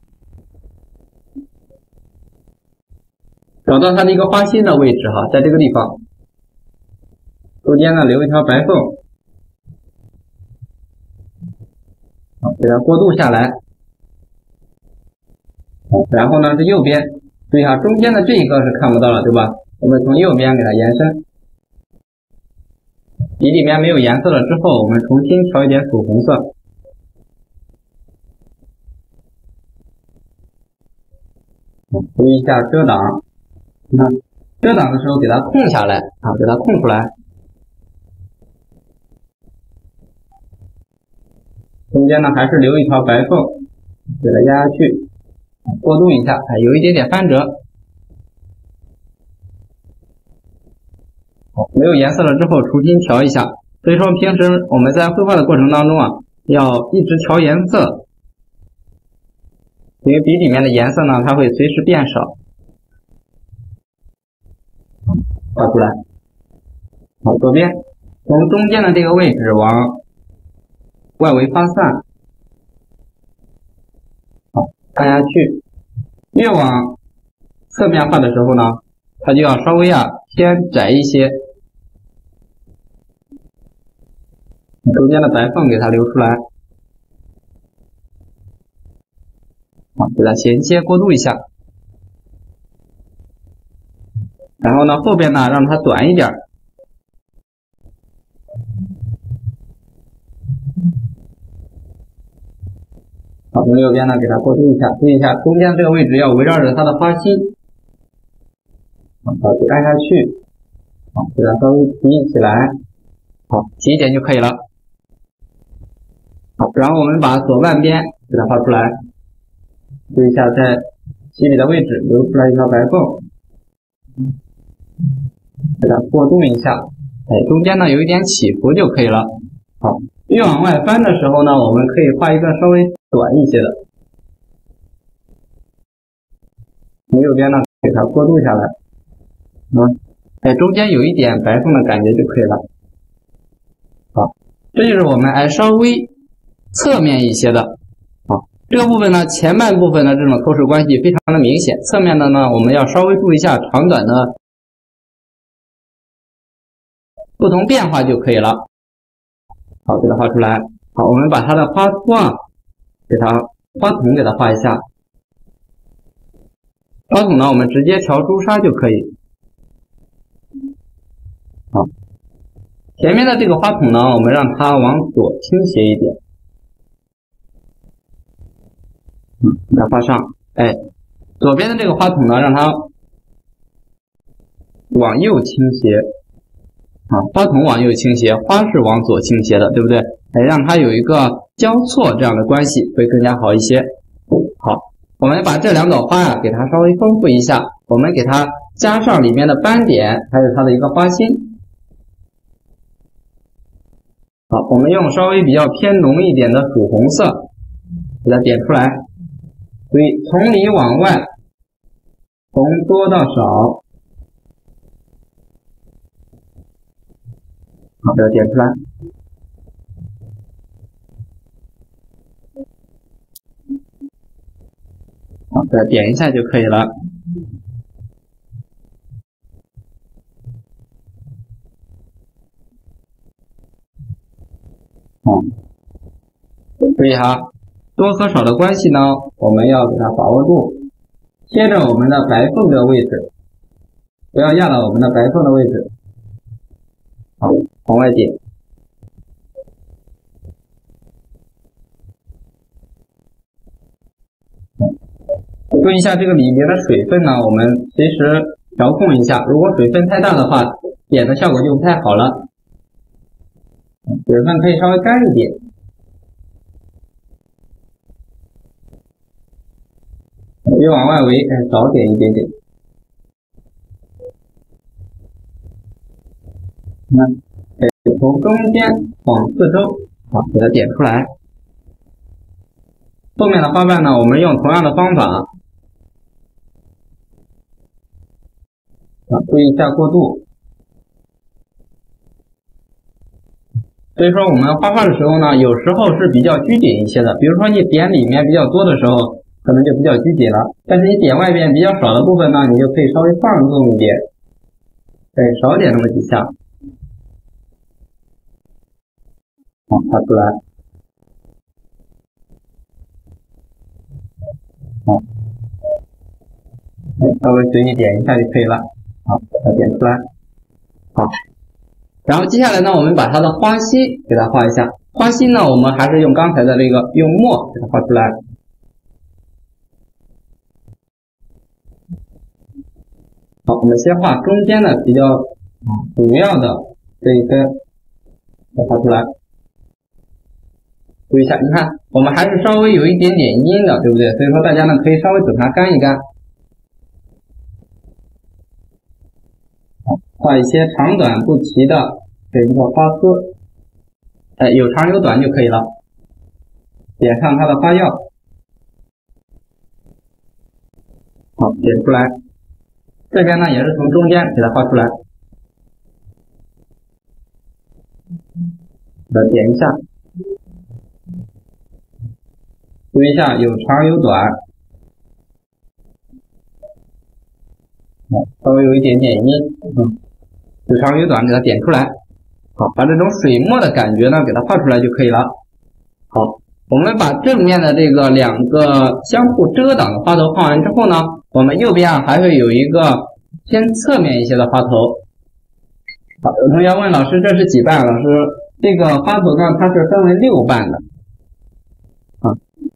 S1: 找到它的一个花心的位置哈，在这个地方。中间呢留一条白缝，好，给它过渡下来。好，然后呢是右边，注意下中间的这一个是看不到了，对吧？我们从右边给它延伸。笔里面没有颜色了之后，我们重新调一点曙红色。好，注意一下遮挡，你看遮挡的时候给它空下来啊，给它空出来。中间呢还是留一条白缝，给它压下去，过渡一下，哎，有一点点翻折。好，没有颜色了之后重新调一下。所以说平时我们在绘画的过程当中啊，要一直调颜色，因为笔里面的颜色呢，它会随时变少。画出来。好，左边从中间的这个位置往外围发散，好，按下去，越往侧面画的时候呢，它就要稍微啊偏窄一些，中间的白缝给它留出来，好，给它衔接过渡一下，然后呢后边呢让它短一点。好，从右边呢给它过渡一下，注意一下中间这个位置要围绕着它的花心，好，就按下去，好，给它稍微提起来，好，提一点就可以了。好，然后我们把左半边给它画出来，注意一下在基里的位置留出来一条白缝，给它过渡一下，哎，中间呢有一点起伏就可以了。好，越往外翻的时候呢，我们可以画一个稍微短一些的，从右边呢给它过渡下来，嗯，哎，中间有一点白缝的感觉就可以了。好，这就是我们哎稍微侧面一些的。好，这个部分呢，前半部分的这种透视关系非常的明显，侧面的呢，我们要稍微注意一下长短的不同变化就可以了。好，给它画出来。好，我们把它的花托啊，给它花筒给它画一下。花筒呢，我们直接调朱砂就可以。好，前面的这个花筒呢，我们让它往左倾斜一点。 嗯，给它画上。哎，左边的这个花筒呢，让它往右倾斜。啊，花筒往右倾斜，花是往左倾斜的，对不对？哎，让它有一个交错这样的关系会更加好一些。好，我们把这两朵花呀，给它稍微丰富一下，我们给它加上里面的斑点，还有它的一个花心。好，我们用稍微比较偏浓一点的曙红色给它点出来。所以从里往外，从多到少。好，给它点出来。好，再点一下就可以了。好，注意哈，多和少的关系呢，我们要给它把握住，贴着我们的白缝的位置，不要压到我们的白缝的位置。好，往外点。注意一下这个里面的水分呢，我们随时调控一下，如果水分太大的话，点的效果就不太好了。水分可以稍微干一点。越往外围，哎，少点一点点。那哎，从中间往四周，好，给它点出来。后面的花瓣呢，我们用同样的方法，啊，注意一下过渡。所以说我们画画的时候呢，有时候是比较拘谨一些的，比如说你点里面比较多的时候，可能就比较拘谨了，但是你点外边比较少的部分呢，你就可以稍微放纵一点，对，少点那么几下。好，画出来。好，稍微随意点一下就可以了。好，把它点出来。好，然后接下来呢，我们把它的花心给它画一下。花心呢，我们还是用刚才的这个用墨给它画出来。好，我们先画中间的比较主要的这一根，给它画出来。注意一下，你看我们还是稍微有一点点阴的，对不对？所以说大家呢可以稍微等它干一干。好，画一些长短不齐的这一个花丝，哎，有长有短就可以了。点上它的花药，好，点出来。这边呢也是从中间给它画出来，给它点一下。注意一下，有长有短，稍微有一点点阴，嗯，有长有短，给它点出来。好，把这种水墨的感觉呢，给它画出来就可以了。好，我们把正面的这个两个相互遮挡的花头画完之后呢，我们右边啊还会有一个偏侧面一些的花头。好，有同学问老师这是几瓣？老师，这个花头呢，它是分为六瓣的。啊，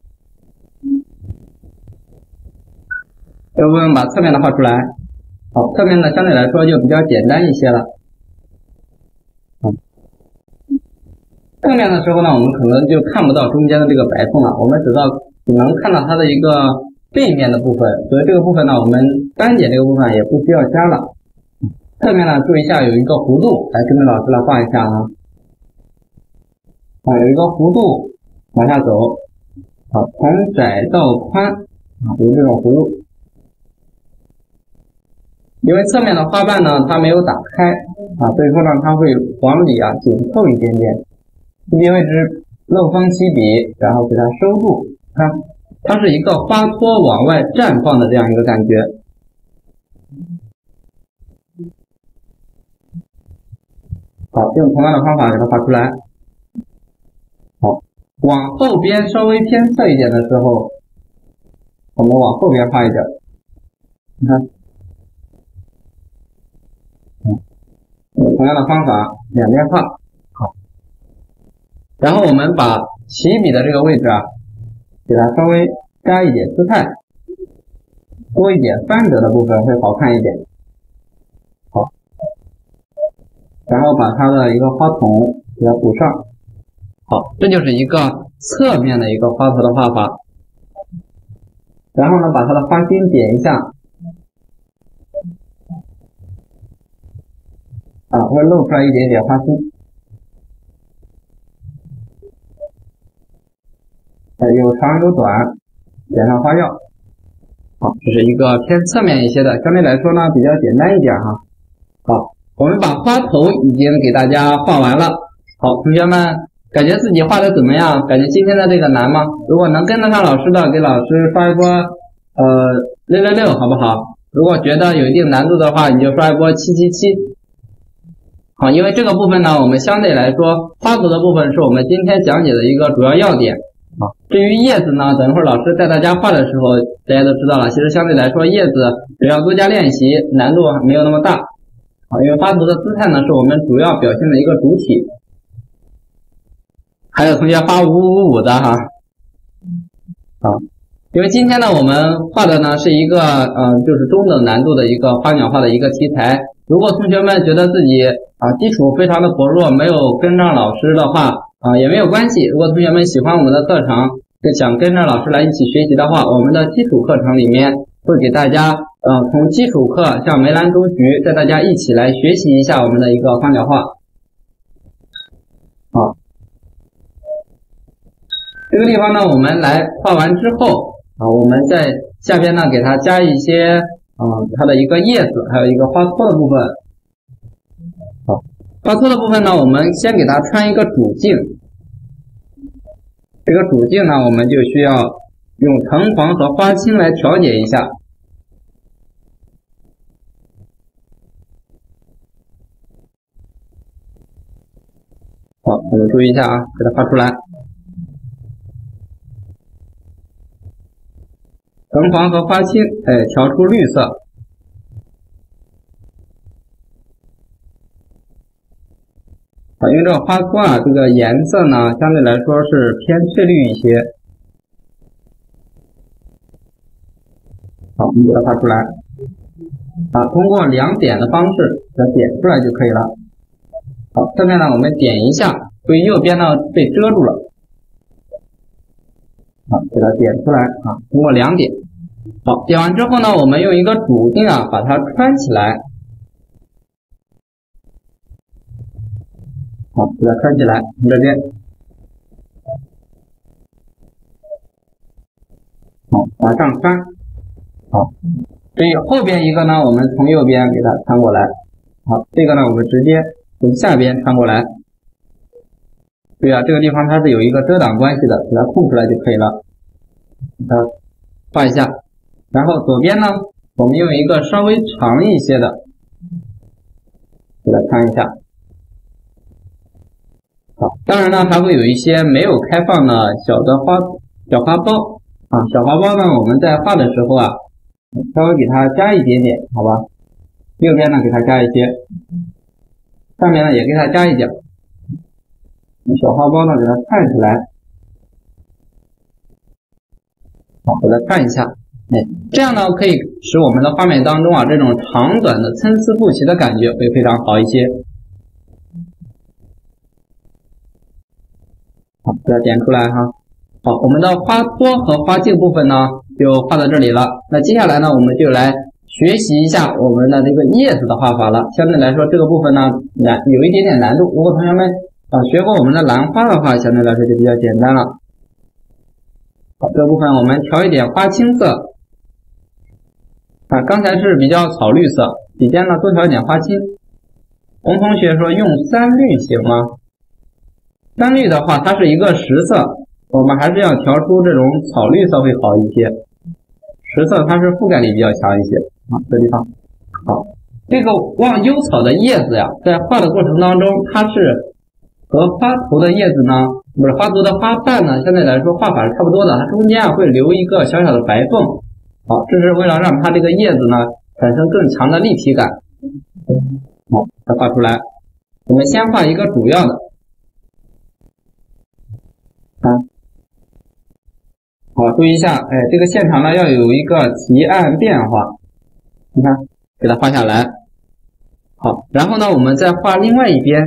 S1: 要不我们把侧面的画出来。好，侧面呢相对来说就比较简单一些了。嗯，正面的时候呢，我们可能就看不到中间的这个白缝了，我们只到只能看到它的一个背面的部分，所以这个部分呢，我们斑点这个部分也不需要加了。侧面呢，注意一下有一个弧度，来跟着老师来画一下啊。啊，有一个弧度往下走，好，从窄到宽啊，有这种弧度。因为侧面的花瓣呢，它没有打开啊，所以说呢，它会往里啊紧凑一点点，这边位置漏风起笔，然后给它收住，看，它是一个花托往外绽放的这样一个感觉。好，用同样的方法给它画出来。好，往后边稍微偏侧一点的时候，我们往后边画一点，你看。同样的方法，两边画好，然后我们把起笔的这个位置啊，给它稍微加一点姿态，多一点翻折的部分会好看一点。好，然后把它的一个花筒给它补上。好，这就是一个侧面的一个花头的画法。然后呢，把它的花心点一下，啊，会露出来一点点花心。有长有短，点上花药。好，这是一个偏侧面一些的，相对来说呢比较简单一点哈。好，我们把花头已经给大家画完了。好，同学们感觉自己画的怎么样？感觉今天的这个难吗？如果能跟得上老师的，给老师刷一波呃六六六，好不好？如果觉得有一定难度的话，你就刷一波七七七。好，因为这个部分呢，我们相对来说花头的部分是我们今天讲解的一个主要要点。啊，至于叶子呢，等一会儿老师带大家画的时候，大家都知道了。其实相对来说，叶子只要多加练习，难度没有那么大。啊，因为花头的姿态呢，是我们主要表现的一个主体。还有同学画五五五五的哈，啊，因为今天呢，我们画的呢是一个嗯、呃，就是中等难度的一个花鸟画的一个题材。如果同学们觉得自己啊基础非常的薄弱，没有跟上老师的话，啊，也没有关系。如果同学们喜欢我们的课程，想跟着老师来一起学习的话，我们的基础课程里面会给大家，呃，从基础课像梅兰竹菊，带大家一起来学习一下我们的一个花鸟画。好，这个地方呢，我们来画完之后，啊，我们在下边呢给它加一些，嗯、呃，它的一个叶子，还有一个花托的部分。好。花托的部分呢，我们先给它穿一个主镜。这个主镜呢，我们就需要用藤黄和花青来调节一下。好，我们注意一下啊，给它画出来。藤黄和花青，哎，调出绿色。啊，因为这个花托啊，这个颜色呢，相对来说是偏翠绿一些。好，我们给它画出来。啊，通过两点的方式给它点出来就可以了。好，侧面呢我们点一下，注意右边呢被遮住了。好，给它点出来啊，通过两点。好，点完之后呢，我们用一个主镜啊把它穿起来。好，给它穿起来，从这边，好，往上穿，好，至于后边一个呢，我们从右边给它穿过来，好，这个呢，我们直接从下边穿过来，对啊，这个地方它是有一个遮挡关系的，给它空出来就可以了，给它画一下，然后左边呢，我们用一个稍微长一些的，给它穿一下。好，当然呢，还会有一些没有开放的小的花小花苞啊，小花苞呢，我们在画的时候啊，稍微给它加一点点，好吧？右边呢给它加一些，上面呢也给它加一点，小花苞呢给它串起来，好，给它串一下，哎，这样呢可以使我们的画面当中啊，这种长短的参差不齐的感觉会非常好一些。好，给它点出来哈。好，我们的花托和花茎部分呢，就画到这里了。那接下来呢，我们就来学习一下我们的这个叶子的画法了。相对来说，这个部分呢难有一点点难度。如果同学们啊学过我们的兰花的话，相对来说就比较简单了。好，这个部分我们调一点花青色。啊，刚才是比较草绿色，底下呢多调一点花青。洪同学说用三绿行吗？三绿的话，它是一个实色，我们还是要调出这种草绿色会好一些。实色它是覆盖力比较强一些啊，这地方好。这个忘忧草的叶子呀，在画的过程当中，它是和花头的叶子呢，不是花头的花瓣呢，相对来说画法是差不多的，它中间啊会留一个小小的白缝。好，这是为了让它这个叶子呢产生更强的立体感。好，它画出来。我们先画一个主要的。啊， 好，注意一下，哎，这个现场呢要有一个提按变化，你看，给它画下来。好，然后呢，我们再画另外一边，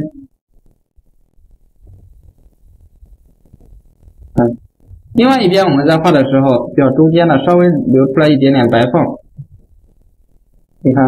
S1: 嗯，另外一边我们在画的时候，要中间呢稍微留出来一点点白缝，你看，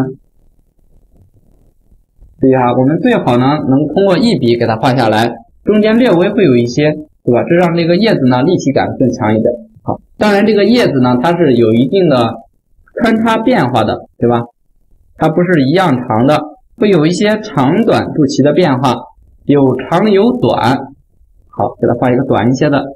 S1: 注意哈，我们最好呢能通过一笔给它画下来，中间略微会有一些，对吧？这让这个叶子呢立体感更强一点。好，当然这个叶子呢它是有一定的穿插变化的，对吧？它不是一样长的，会有一些长短肚脐的变化，有长有短。好，给它画一个短一些的，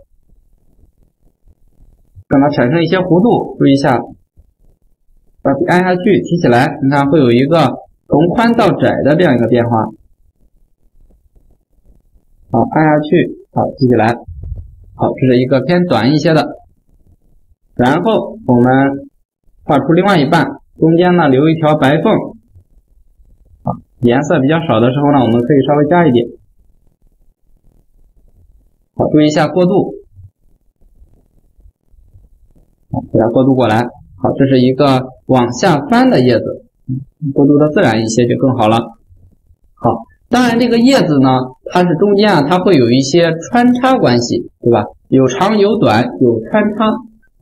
S1: 让它产生一些弧度。注意一下，把笔按下去，提起来，你看会有一个从宽到窄的这样一个变化。好，按下去，好，提起来。好，这是一个偏短一些的。然后我们画出另外一半，中间呢留一条白缝。好，颜色比较少的时候呢，我们可以稍微加一点。好，注意一下过渡。好，给它过渡过来。好，这是一个往下翻的叶子，过渡的自然一些就更好了。好，当然这个叶子呢，它是中间啊，它会有一些穿插关系，对吧？有长有短，有穿插。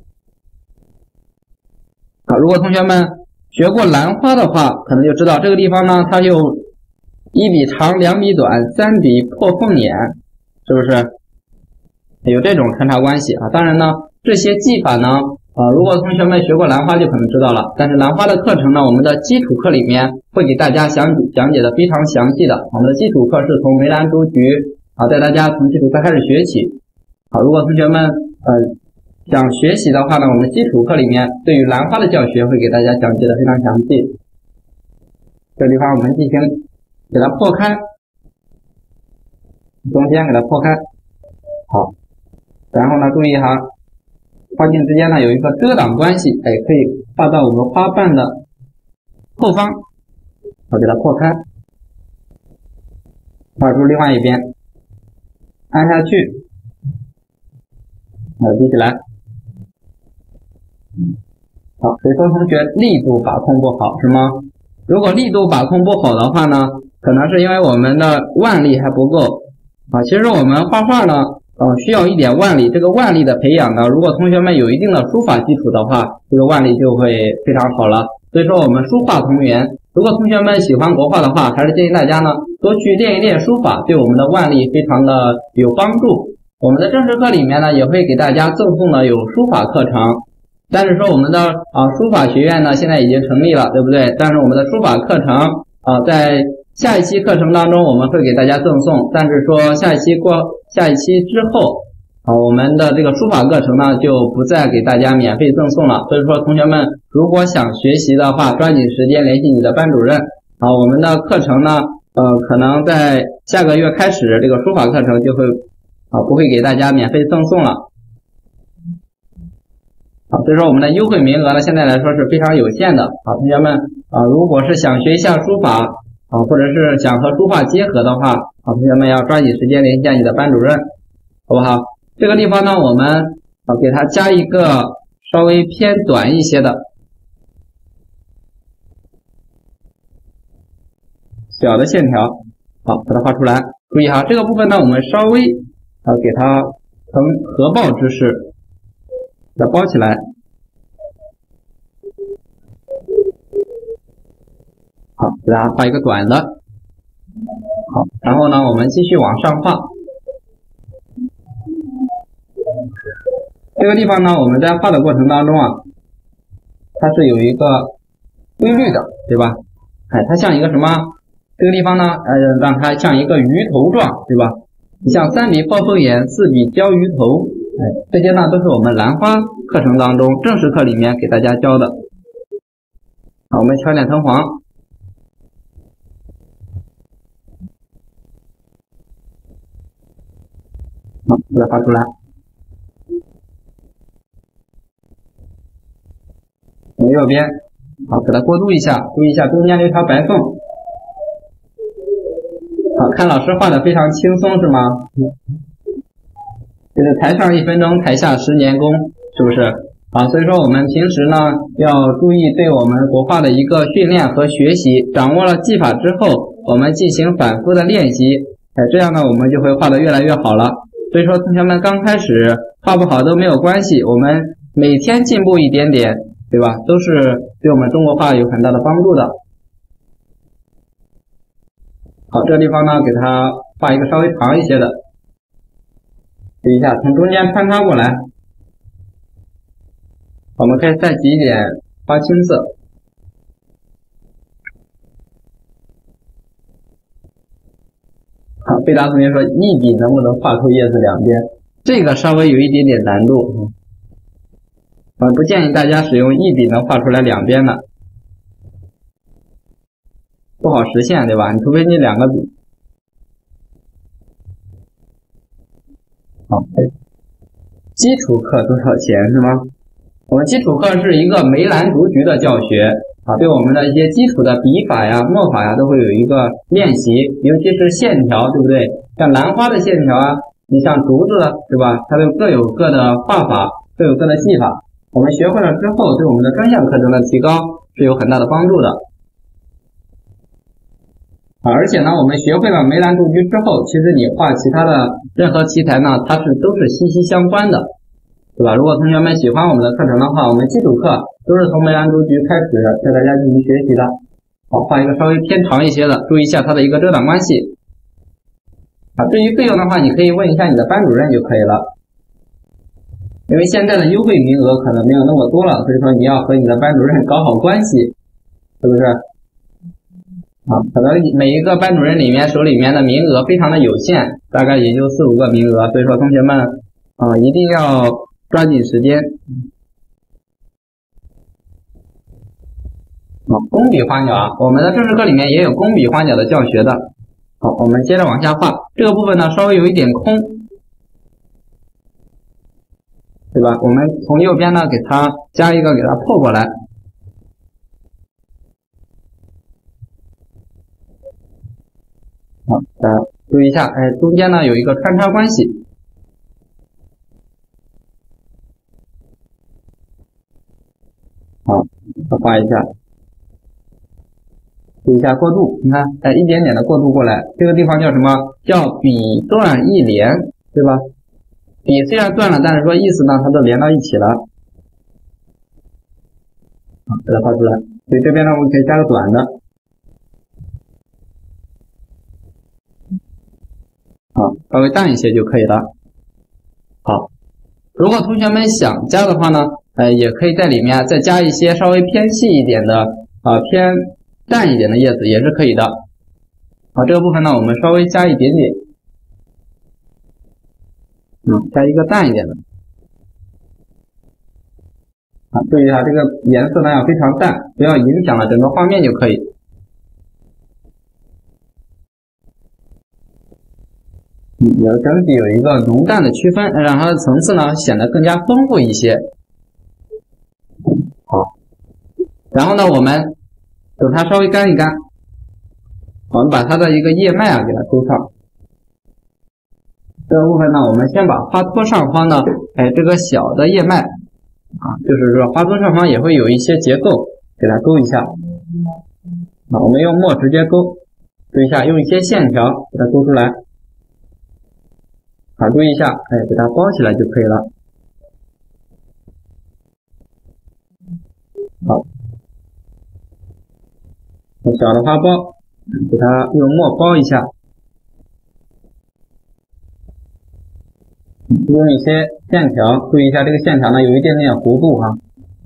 S1: 好，如果同学们学过兰花的话，可能就知道这个地方呢，它有一笔长，两笔短，三笔破凤眼，是不是？有这种穿插关系啊。当然呢，这些技法呢，呃，如果同学们学过兰花就可能知道了。但是兰花的课程呢，我们的基础课里面会给大家讲讲解的非常详细的。我们的基础课是从梅兰竹菊啊，带大家从基础课开始学起。好，如果同学们呃想学习的话呢，我们基础课里面对于兰花的教学会给大家讲解的非常详细。这个地方我们进行给它破开，中间给它破开。好，然后呢，注意哈，花茎之间呢有一个遮挡关系，哎，可以画到我们花瓣的后方。我给它破开，画出另外一边，按下去，好，提起来。好，水松同学力度把控不好是吗？如果力度把控不好的话呢，可能是因为我们的腕力还不够啊。其实我们画画呢，呃，需要一点腕力。这个腕力的培养呢，如果同学们有一定的书法基础的话，这个腕力就会非常好了。所以说我们书画同源，如果同学们喜欢国画的话，还是建议大家呢多去练一练书法，对我们的腕力非常的有帮助。我们的正式课里面呢，也会给大家赠送的有书法课程。但是说我们的啊书法学院呢现在已经成立了，对不对？但是我们的书法课程啊在下一期课程当中我们会给大家赠送，但是说下一期过下一期之后啊我们的这个书法课程呢就不再给大家免费赠送了。所以说同学们如果想学习的话，抓紧时间联系你的班主任啊。我们的课程呢呃可能在下个月开始，这个书法课程就会啊不会给大家免费赠送了。好，所以说我们的优惠名额呢，现在来说是非常有限的。好，同学们啊，如果是想学一下书法啊，或者是想和书画结合的话，好，同学们要抓紧时间联系一下你的班主任，好不好？这个地方呢，我们啊给它加一个稍微偏短一些的小的线条，好，把它画出来。注意哈，这个部分呢，我们稍微啊给它呈合抱之势。把它包起来，好，给大家画一个短的，好，然后呢，我们继续往上画。这个地方呢，我们在画的过程当中啊，它是有一个规律的，对吧？哎，它像一个什么？这个地方呢，呃，让它像一个鱼头状，对吧？你像三笔破凤眼，四笔交鱼头。哎，这些呢都是我们兰花课程当中正式课里面给大家教的。好，我们调点藤黄，好，把它画出来。从右边，好，给它过渡一下，注意一下中间这条白缝。好，看老师画的非常轻松是吗？就是台上一分钟，台下十年功。 是不是？啊，所以说我们平时呢要注意对我们国画的一个训练和学习，掌握了技法之后，我们进行反复的练习，哎，这样呢我们就会画得越来越好了。所以说同学们刚开始画不好都没有关系，我们每天进步一点点，对吧？都是对我们中国画有很大的帮助的。好，这个地方呢给它画一个稍微长一些的，注意一下从中间穿插过来。我们可以再挤一点花青色。好，贝达同学说一笔能不能画出叶子两边？这个稍微有一点点难度，我不建议大家使用一笔能画出来两边的，不好实现，对吧？你除非你两个笔。好，基础课多少钱是吗？我们基础课是一个梅兰竹菊的教学啊，对我们的一些基础的笔法呀、墨法呀都会有一个练习，尤其是线条，对不对？像兰花的线条啊，你像竹子，对吧？它都各有各的画法，各有各的技法。我们学会了之后，对我们的专项课程的提高是有很大的帮助的啊。而且呢，我们学会了梅兰竹菊之后，其实你画其他的任何题材呢，它是都是息息相关的。对吧？如果同学们喜欢我们的课程的话，我们基础课都是从梅兰竹菊开始带大家进行学习的。好，画一个稍微偏长一些的，注意一下它的一个遮挡关系。啊，至于费用的话，你可以问一下你的班主任就可以了。因为现在的优惠名额可能没有那么多了，所以说你要和你的班主任搞好关系，是不是？啊，可能每一个班主任里面手里面的名额非常的有限，大概也就四五个名额，所以说同学们啊一定要抓紧时间。好，工笔花鸟啊，我们的正式课里面也有工笔花鸟的教学的。好，我们接着往下画，这个部分呢稍微有一点空，对吧？我们从右边呢给它加一个，给它破过来。好，大家注意一下，哎，中间呢有一个穿插关系。好，再画一下，注意一下过渡，你看，哎，一点点的过渡过来，这个地方叫什么？叫笔断意连，对吧？笔虽然断了，但是说意思呢，它都连到一起了。好，给它画出来。所以这边呢，我们可以加个短的。好，稍微淡一些就可以了。好，如果同学们想加的话呢？呃，也可以在里面再加一些稍微偏细一点的啊、呃，偏淡一点的叶子也是可以的。好，这个部分呢，我们稍微加一点点，嗯，加一个淡一点的。啊，注意一下这个颜色呢要非常淡，不要影响了整个画面就可以。嗯，有整体有一个浓淡的区分，让它的层次呢显得更加丰富一些。好，然后呢，我们等它稍微干一干，我们把它的一个叶脉啊给它勾上。这个部分呢，我们先把花托上方的，哎，这个小的叶脉啊，就是说花托上方也会有一些结构，给它勾一下。啊，我们用墨直接勾，注意一下，用一些线条给它勾出来。好，注意一下，哎，给它包起来就可以了。好，小的花苞，给它用墨包一下，用一些线条，注意一下这个线条呢有一点点弧度哈。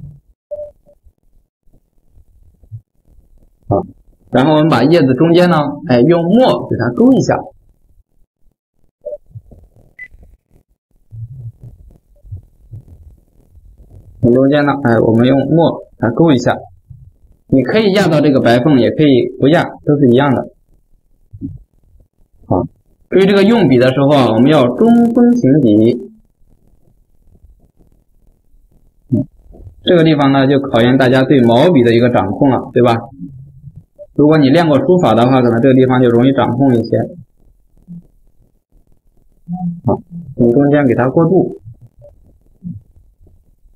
S1: 好，然后我们把叶子中间呢，哎，用墨给它勾一下。中间呢，哎，我们用墨来勾一下，你可以压到这个白缝，也可以不压，都是一样的。好，至于这个用笔的时候啊，我们要中锋行笔。嗯，这个地方呢，就考验大家对毛笔的一个掌控了，对吧？如果你练过书法的话，可能这个地方就容易掌控一些。好，从中间给它过渡。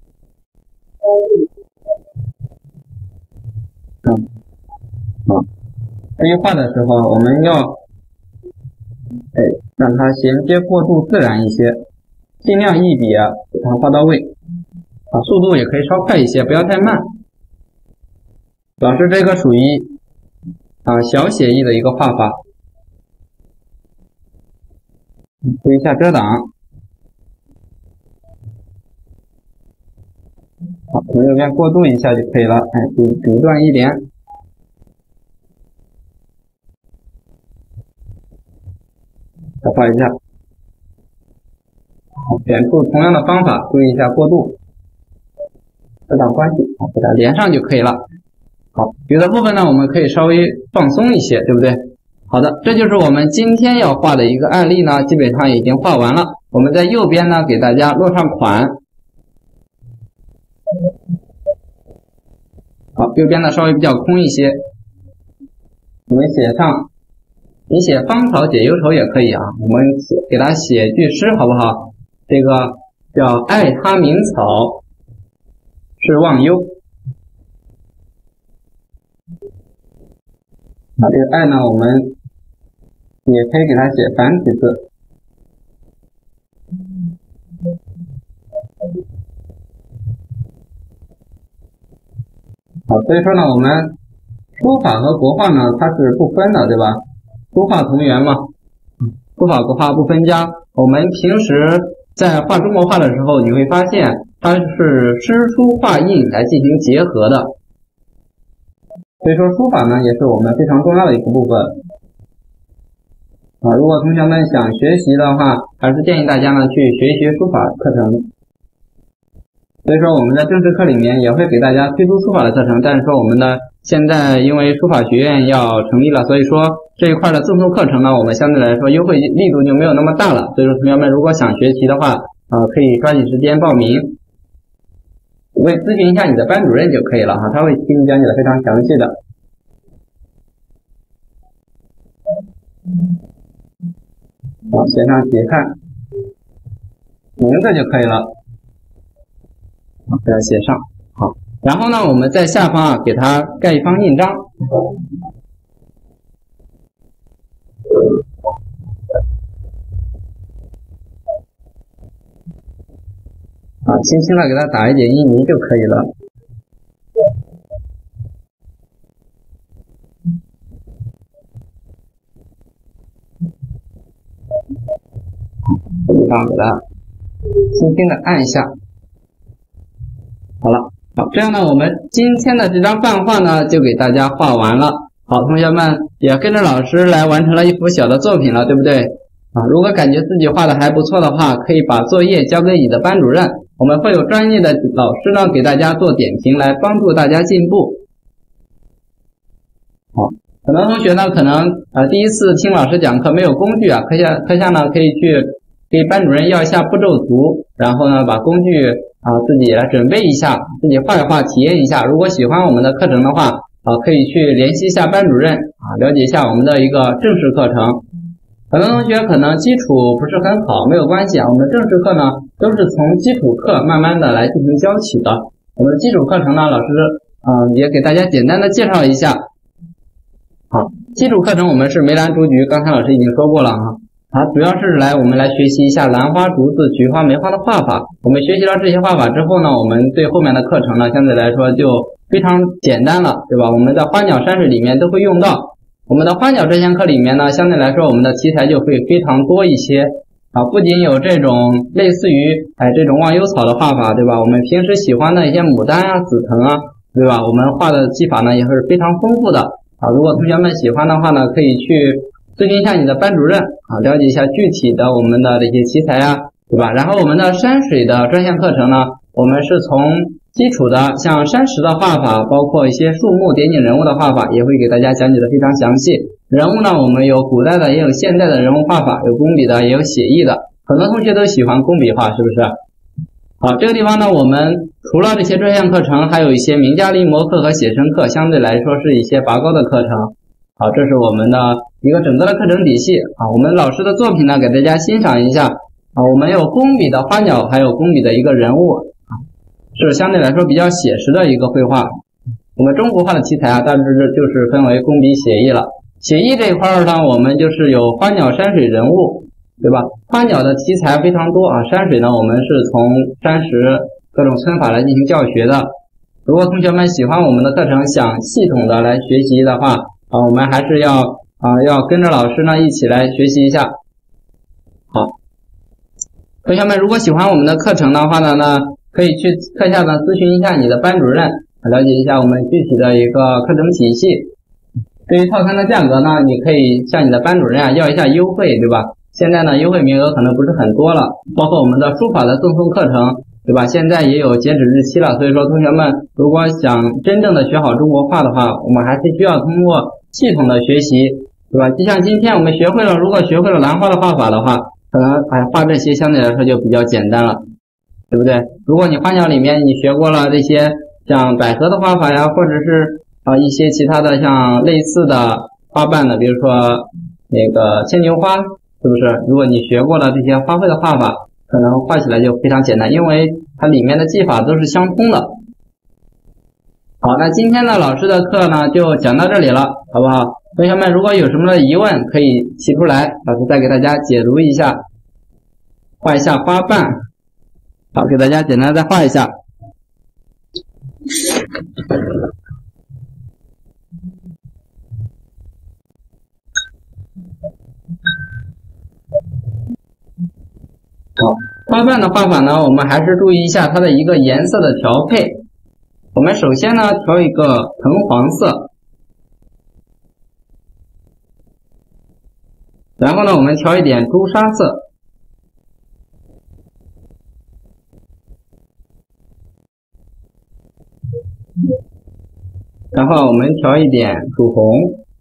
S1: 嗯，好，这一画的时候，我们要，哎，让它衔接过渡自然一些，尽量一笔啊，给它画到位，啊，速度也可以稍快一些，不要太慢。老师这个属于啊小写意的一个画法，涂一下遮挡。好，从右边过渡一下就可以了。哎，读读断一连，再画一下。好，远处同样的方法，注意一下过渡，遮挡关系，好，给它连上就可以了。好，有的部分呢，我们可以稍微放松一些，对不对？好的，这就是我们今天要画的一个案例呢，基本上已经画完了。我们在右边呢，给大家落上款。好，右边呢稍微比较空一些，我们写上，你写芳草解忧愁也可以啊，我们给它写句诗好不好？这个叫爱他名草是忘忧。啊，这个爱呢，我们也可以给它写繁体字。好，所以说呢，我们书法和国画呢，它是不分的，对吧？书画同源嘛，书法国画不分家。我们平时在画中国画的时候，你会发现它是诗书画印来进行结合的。所以说书法呢，也是我们非常重要的一个部分。啊，如果同学们想学习的话，还是建议大家呢去学一学书法课程。所以说我们在正式课里面也会给大家推出书法的课程，但是说我们的现在因为书法学院要成立了，所以说这一块的赠送课程呢，我们相对来说优惠力度就没有那么大了。所以说同学们如果想学习的话，啊，可以抓紧时间报名，我也咨询一下你的班主任就可以了哈，他会给你讲解的非常详细的。好，写上写看名字就可以了。好，给它写上。好，然后呢，我们在下方啊给它盖一方印章。啊，轻轻的给它打一点印泥就可以了。这地方给它轻轻的按一下。好了，好，这样呢，我们今天的这张泛画呢，就给大家画完了。好，同学们也跟着老师来完成了一幅小的作品了，对不对？啊，如果感觉自己画的还不错的话，可以把作业交给你的班主任，我们会有专业的老师呢给大家做点评，来帮助大家进步。好，很多同学呢可能呃第一次听老师讲课没有工具啊，课下课下呢可以去给班主任要一下步骤图，然后呢把工具啊自己来准备一下，自己画一画体验一下。如果喜欢我们的课程的话啊，可以去联系一下班主任啊，了解一下我们的一个正式课程。很多同学可能基础不是很好，没有关系啊，我们正式课呢都是从基础课慢慢的来进行教起的。我们的基础课程呢，老师嗯、呃、也给大家简单的介绍一下。好，基础课程我们是梅兰竹菊，刚才老师已经说过了啊。啊，主要是来我们来学习一下兰花、竹子、菊花、梅花的画法。我们学习了这些画法之后呢，我们对后面的课程呢，相对来说就非常简单了，对吧？我们的花鸟山水里面都会用到。我们的花鸟这堂课里面呢，相对来说我们的题材就会非常多一些啊，不仅有这种类似于哎这种忘忧草的画法，对吧？我们平时喜欢的一些牡丹啊、紫藤啊，对吧？我们画的技法呢也是非常丰富的啊。如果同学们喜欢的话呢，可以去咨询一下你的班主任啊，了解一下具体的我们的这些题材啊，对吧？然后我们的山水的专项课程呢，我们是从基础的像山石的画法，包括一些树木点景人物的画法，也会给大家讲解的非常详细。人物呢，我们有古代的，也有现代的人物画法，有工笔的，也有写意的。很多同学都喜欢工笔画，是不是？好，这个地方呢，我们除了这些专项课程，还有一些名家临摹课和写生课，相对来说是一些拔高的课程。好，这是我们的一个整个的课程体系啊。我们老师的作品呢，给大家欣赏一下啊。我们有工笔的花鸟，还有工笔的一个人物啊。 是相对来说比较写实的一个绘画。我们中国画的题材啊，大致就是分为工笔写意了。写意这一块呢，我们就是有花鸟山水人物，对吧？花鸟的题材非常多啊，山水呢，我们是从山石各种皴法来进行教学的。如果同学们喜欢我们的课程，想系统的来学习的话啊，我们还是要啊要跟着老师呢一起来学习一下。好，同学们如果喜欢我们的课程的话呢，呢可以去课下呢咨询一下你的班主任，了解一下我们具体的一个课程体系。对于套餐的价格呢，你可以向你的班主任啊要一下优惠，对吧？现在呢优惠名额可能不是很多了，包括我们的书法的赠送课程，对吧？现在也有截止日期了，所以说同学们如果想真正的学好中国画的话，我们还是需要通过系统的学习，对吧？就像今天我们学会了，如果学会了兰花的画法的话，可能哎画这些相对来说就比较简单了，对不对？如果你花鸟里面你学过了这些像百合的画法呀，或者是啊一些其他的像类似的花瓣的，比如说那个牵牛花，是不是？如果你学过了这些花卉的画法，可能画起来就非常简单，因为它里面的技法都是相通的。好，那今天呢老师的课呢就讲到这里了，好不好？同学们如果有什么的疑问可以提出来，老师再给大家解读一下。画一下花瓣，好，给大家简单再画一下。好，花瓣的画法呢，我们还是注意一下它的一个颜色的调配。我们首先呢调一个橙黄色，然后呢我们调一点朱砂色，然后我们调一点朱红，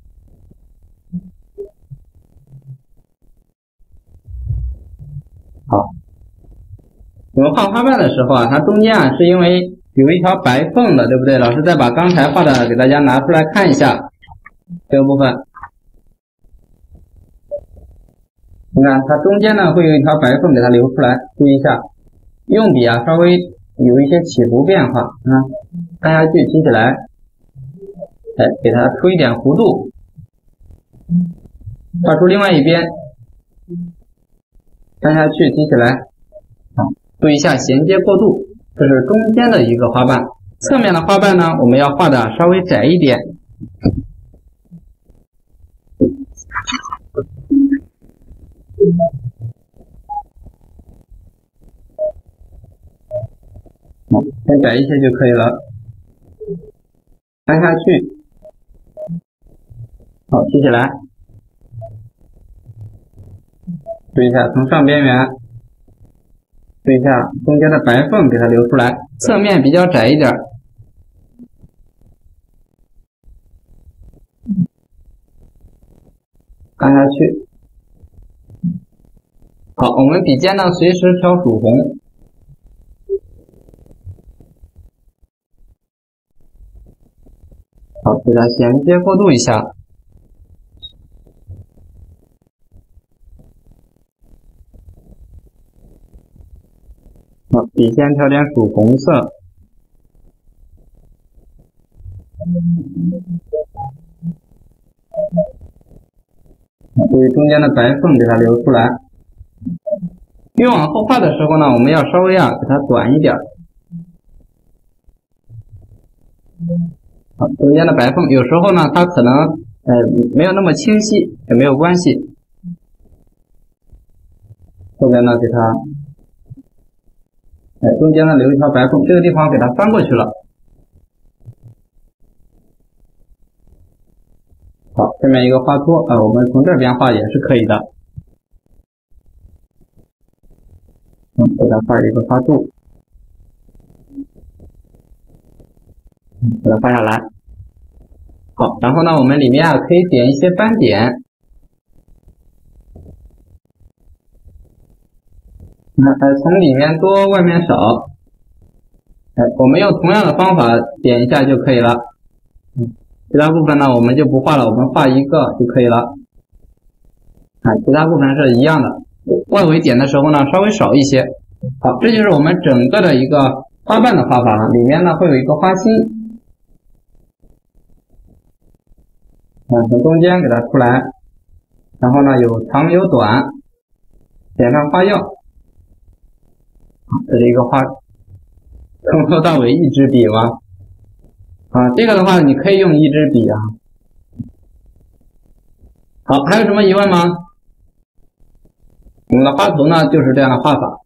S1: 好。我们画花瓣的时候啊，它中间啊是因为有一条白缝的，对不对？老师再把刚才画的给大家拿出来看一下，这个部分，你看它中间呢会有一条白缝给它留出来，注意一下，用笔啊稍微有一些起伏变化，啊，看下去提起来，哎，给它出一点弧度，画出另外一边，看下去提起来，啊，注意一下衔接过渡，这是中间的一个花瓣。侧面的花瓣呢，我们要画的稍微窄一点。好，再窄一些就可以了。看下去，好，提起来。注意一下，从上边缘，注意一下中间的白缝给它留出来，侧面比较窄一点。看下去，好，我们笔尖呢随时调曙红，好，给它衔接过渡一下。好，笔尖调点曙红色，注意中间的白缝给它留出来。越往后画的时候呢，我们要稍微啊给它短一点。好，中间的白缝有时候呢它可能呃没有那么清晰，也没有关系。后边呢给它。哎，中间呢留一条白缝，这个地方给它翻过去了。好，下面一个画托啊、呃，我们从这边画也是可以的。嗯，给它画一个花柱，嗯，给它画下来。好，然后呢，我们里面啊可以点一些斑点。那呃，从里面多，外面少。哎，我们用同样的方法点一下就可以了。嗯，其他部分呢，我们就不画了，我们画一个就可以了。啊，其他部分是一样的，外围点的时候呢，稍微少一些。好，这就是我们整个的一个花瓣的画法，里面呢会有一个花心，嗯，从中间给它出来，然后呢有长有短，点上花药，这是一个花，从头到尾一支笔吗？啊，这个的话你可以用一支笔啊。好，还有什么疑问吗？我们的花头呢就是这样的画法。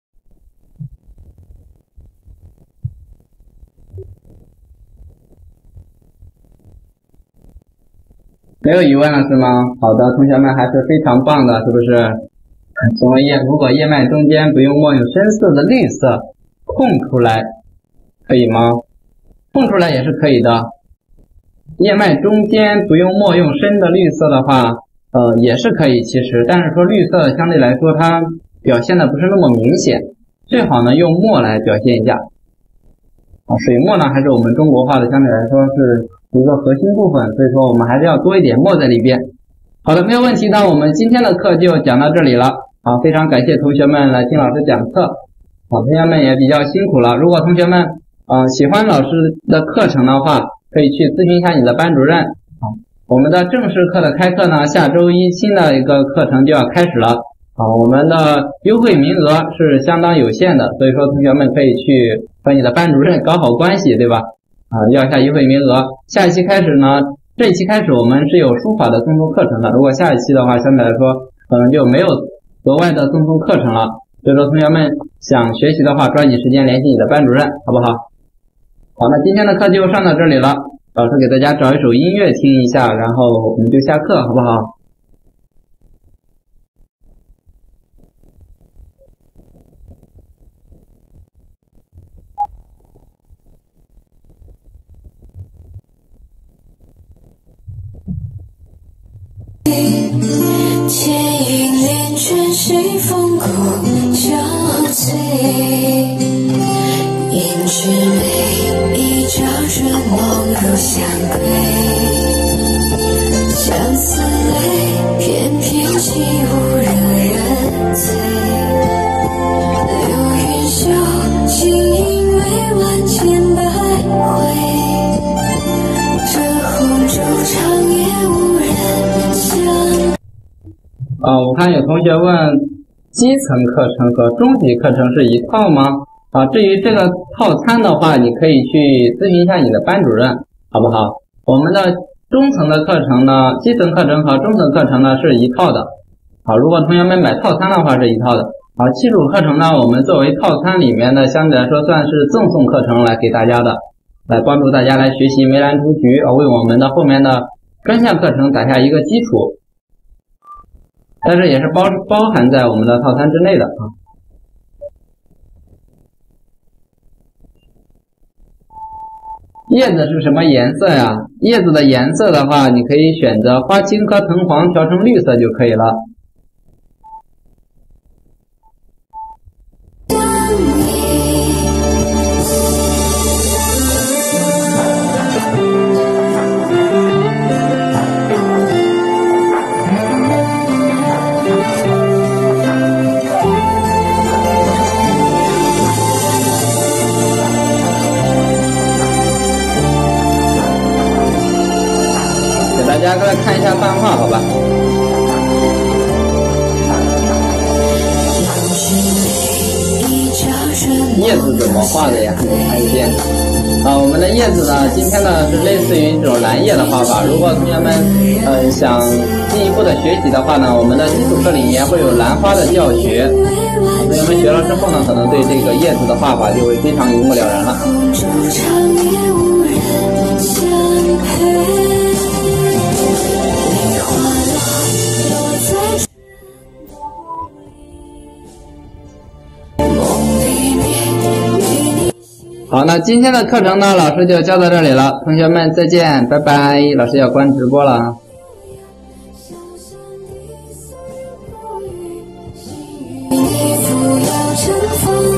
S1: 没有疑问了是吗？好的，同学们还是非常棒的，是不是？请问叶，如果叶脉中间不用墨，用深色的绿色空出来，可以吗？空出来也是可以的。叶脉中间不用墨，用深的绿色的话，呃，也是可以其实，但是说绿色相对来说它表现的不是那么明显，最好呢用墨来表现一下。啊，水墨呢还是我们中国画的相对来说是一个核心部分，所以说我们还是要多一点墨在里边。好的，没有问题。那我们今天的课就讲到这里了。啊，非常感谢同学们来听老师讲课。啊，同学们也比较辛苦了。如果同学们嗯、呃、喜欢老师的课程的话，可以去咨询一下你的班主任。啊，我们的正式课的开课呢，下周一新的一个课程就要开始了。啊，我们的优惠名额是相当有限的，所以说同学们可以去和你的班主任搞好关系，对吧？啊，要一下优惠名额。下一期开始呢，这一期开始我们是有书法的综合课程的，如果下一期的话，相对来说可能就没有额外的综合课程了。所以说同学们想学习的话，抓紧时间联系你的班主任，好不好？好，那今天的课就上到这里了，老师给大家找一首音乐听一下，然后我们就下课，好不好？
S2: 剑影连卷西风骨交集，胭脂眉一朝春梦入相归，相思泪翩翩起舞惹人醉，流云袖轻盈未完千百回，这红烛长夜无人相。
S1: 啊，我看有同学问，基层课程和中级课程是一套吗？啊，至于这个套餐的话，你可以去咨询一下你的班主任，好不好？我们的中层的课程呢，基层课程和中层课程呢是一套的。好，如果同学们买套餐的话是一套的。啊，基础课程呢，我们作为套餐里面的相对来说算是赠送课程来给大家的，来帮助大家来学习梅兰竹菊，啊，为我们的后面的专项课程打下一个基础。但是也是包包含在我们的套餐之内的啊。叶子是什么颜色呀？叶子的颜色的话，你可以选择花青和藤黄调成绿色就可以了。大家再看一下漫画，好吧？叶子怎么画的呀？看一遍啊，我们的叶子呢，今天呢是类似于这种蓝叶的画法。如果同学们呃想进一步的学习的话呢，我们的基础课里面会有兰花的教学。同学们学了之后呢，可能对这个叶子的画法就会非常一目了然了。好，那今天的课程呢，老师就教到这里了，同学们再见，拜拜。老师要关直播了。
S2: 你不要乘风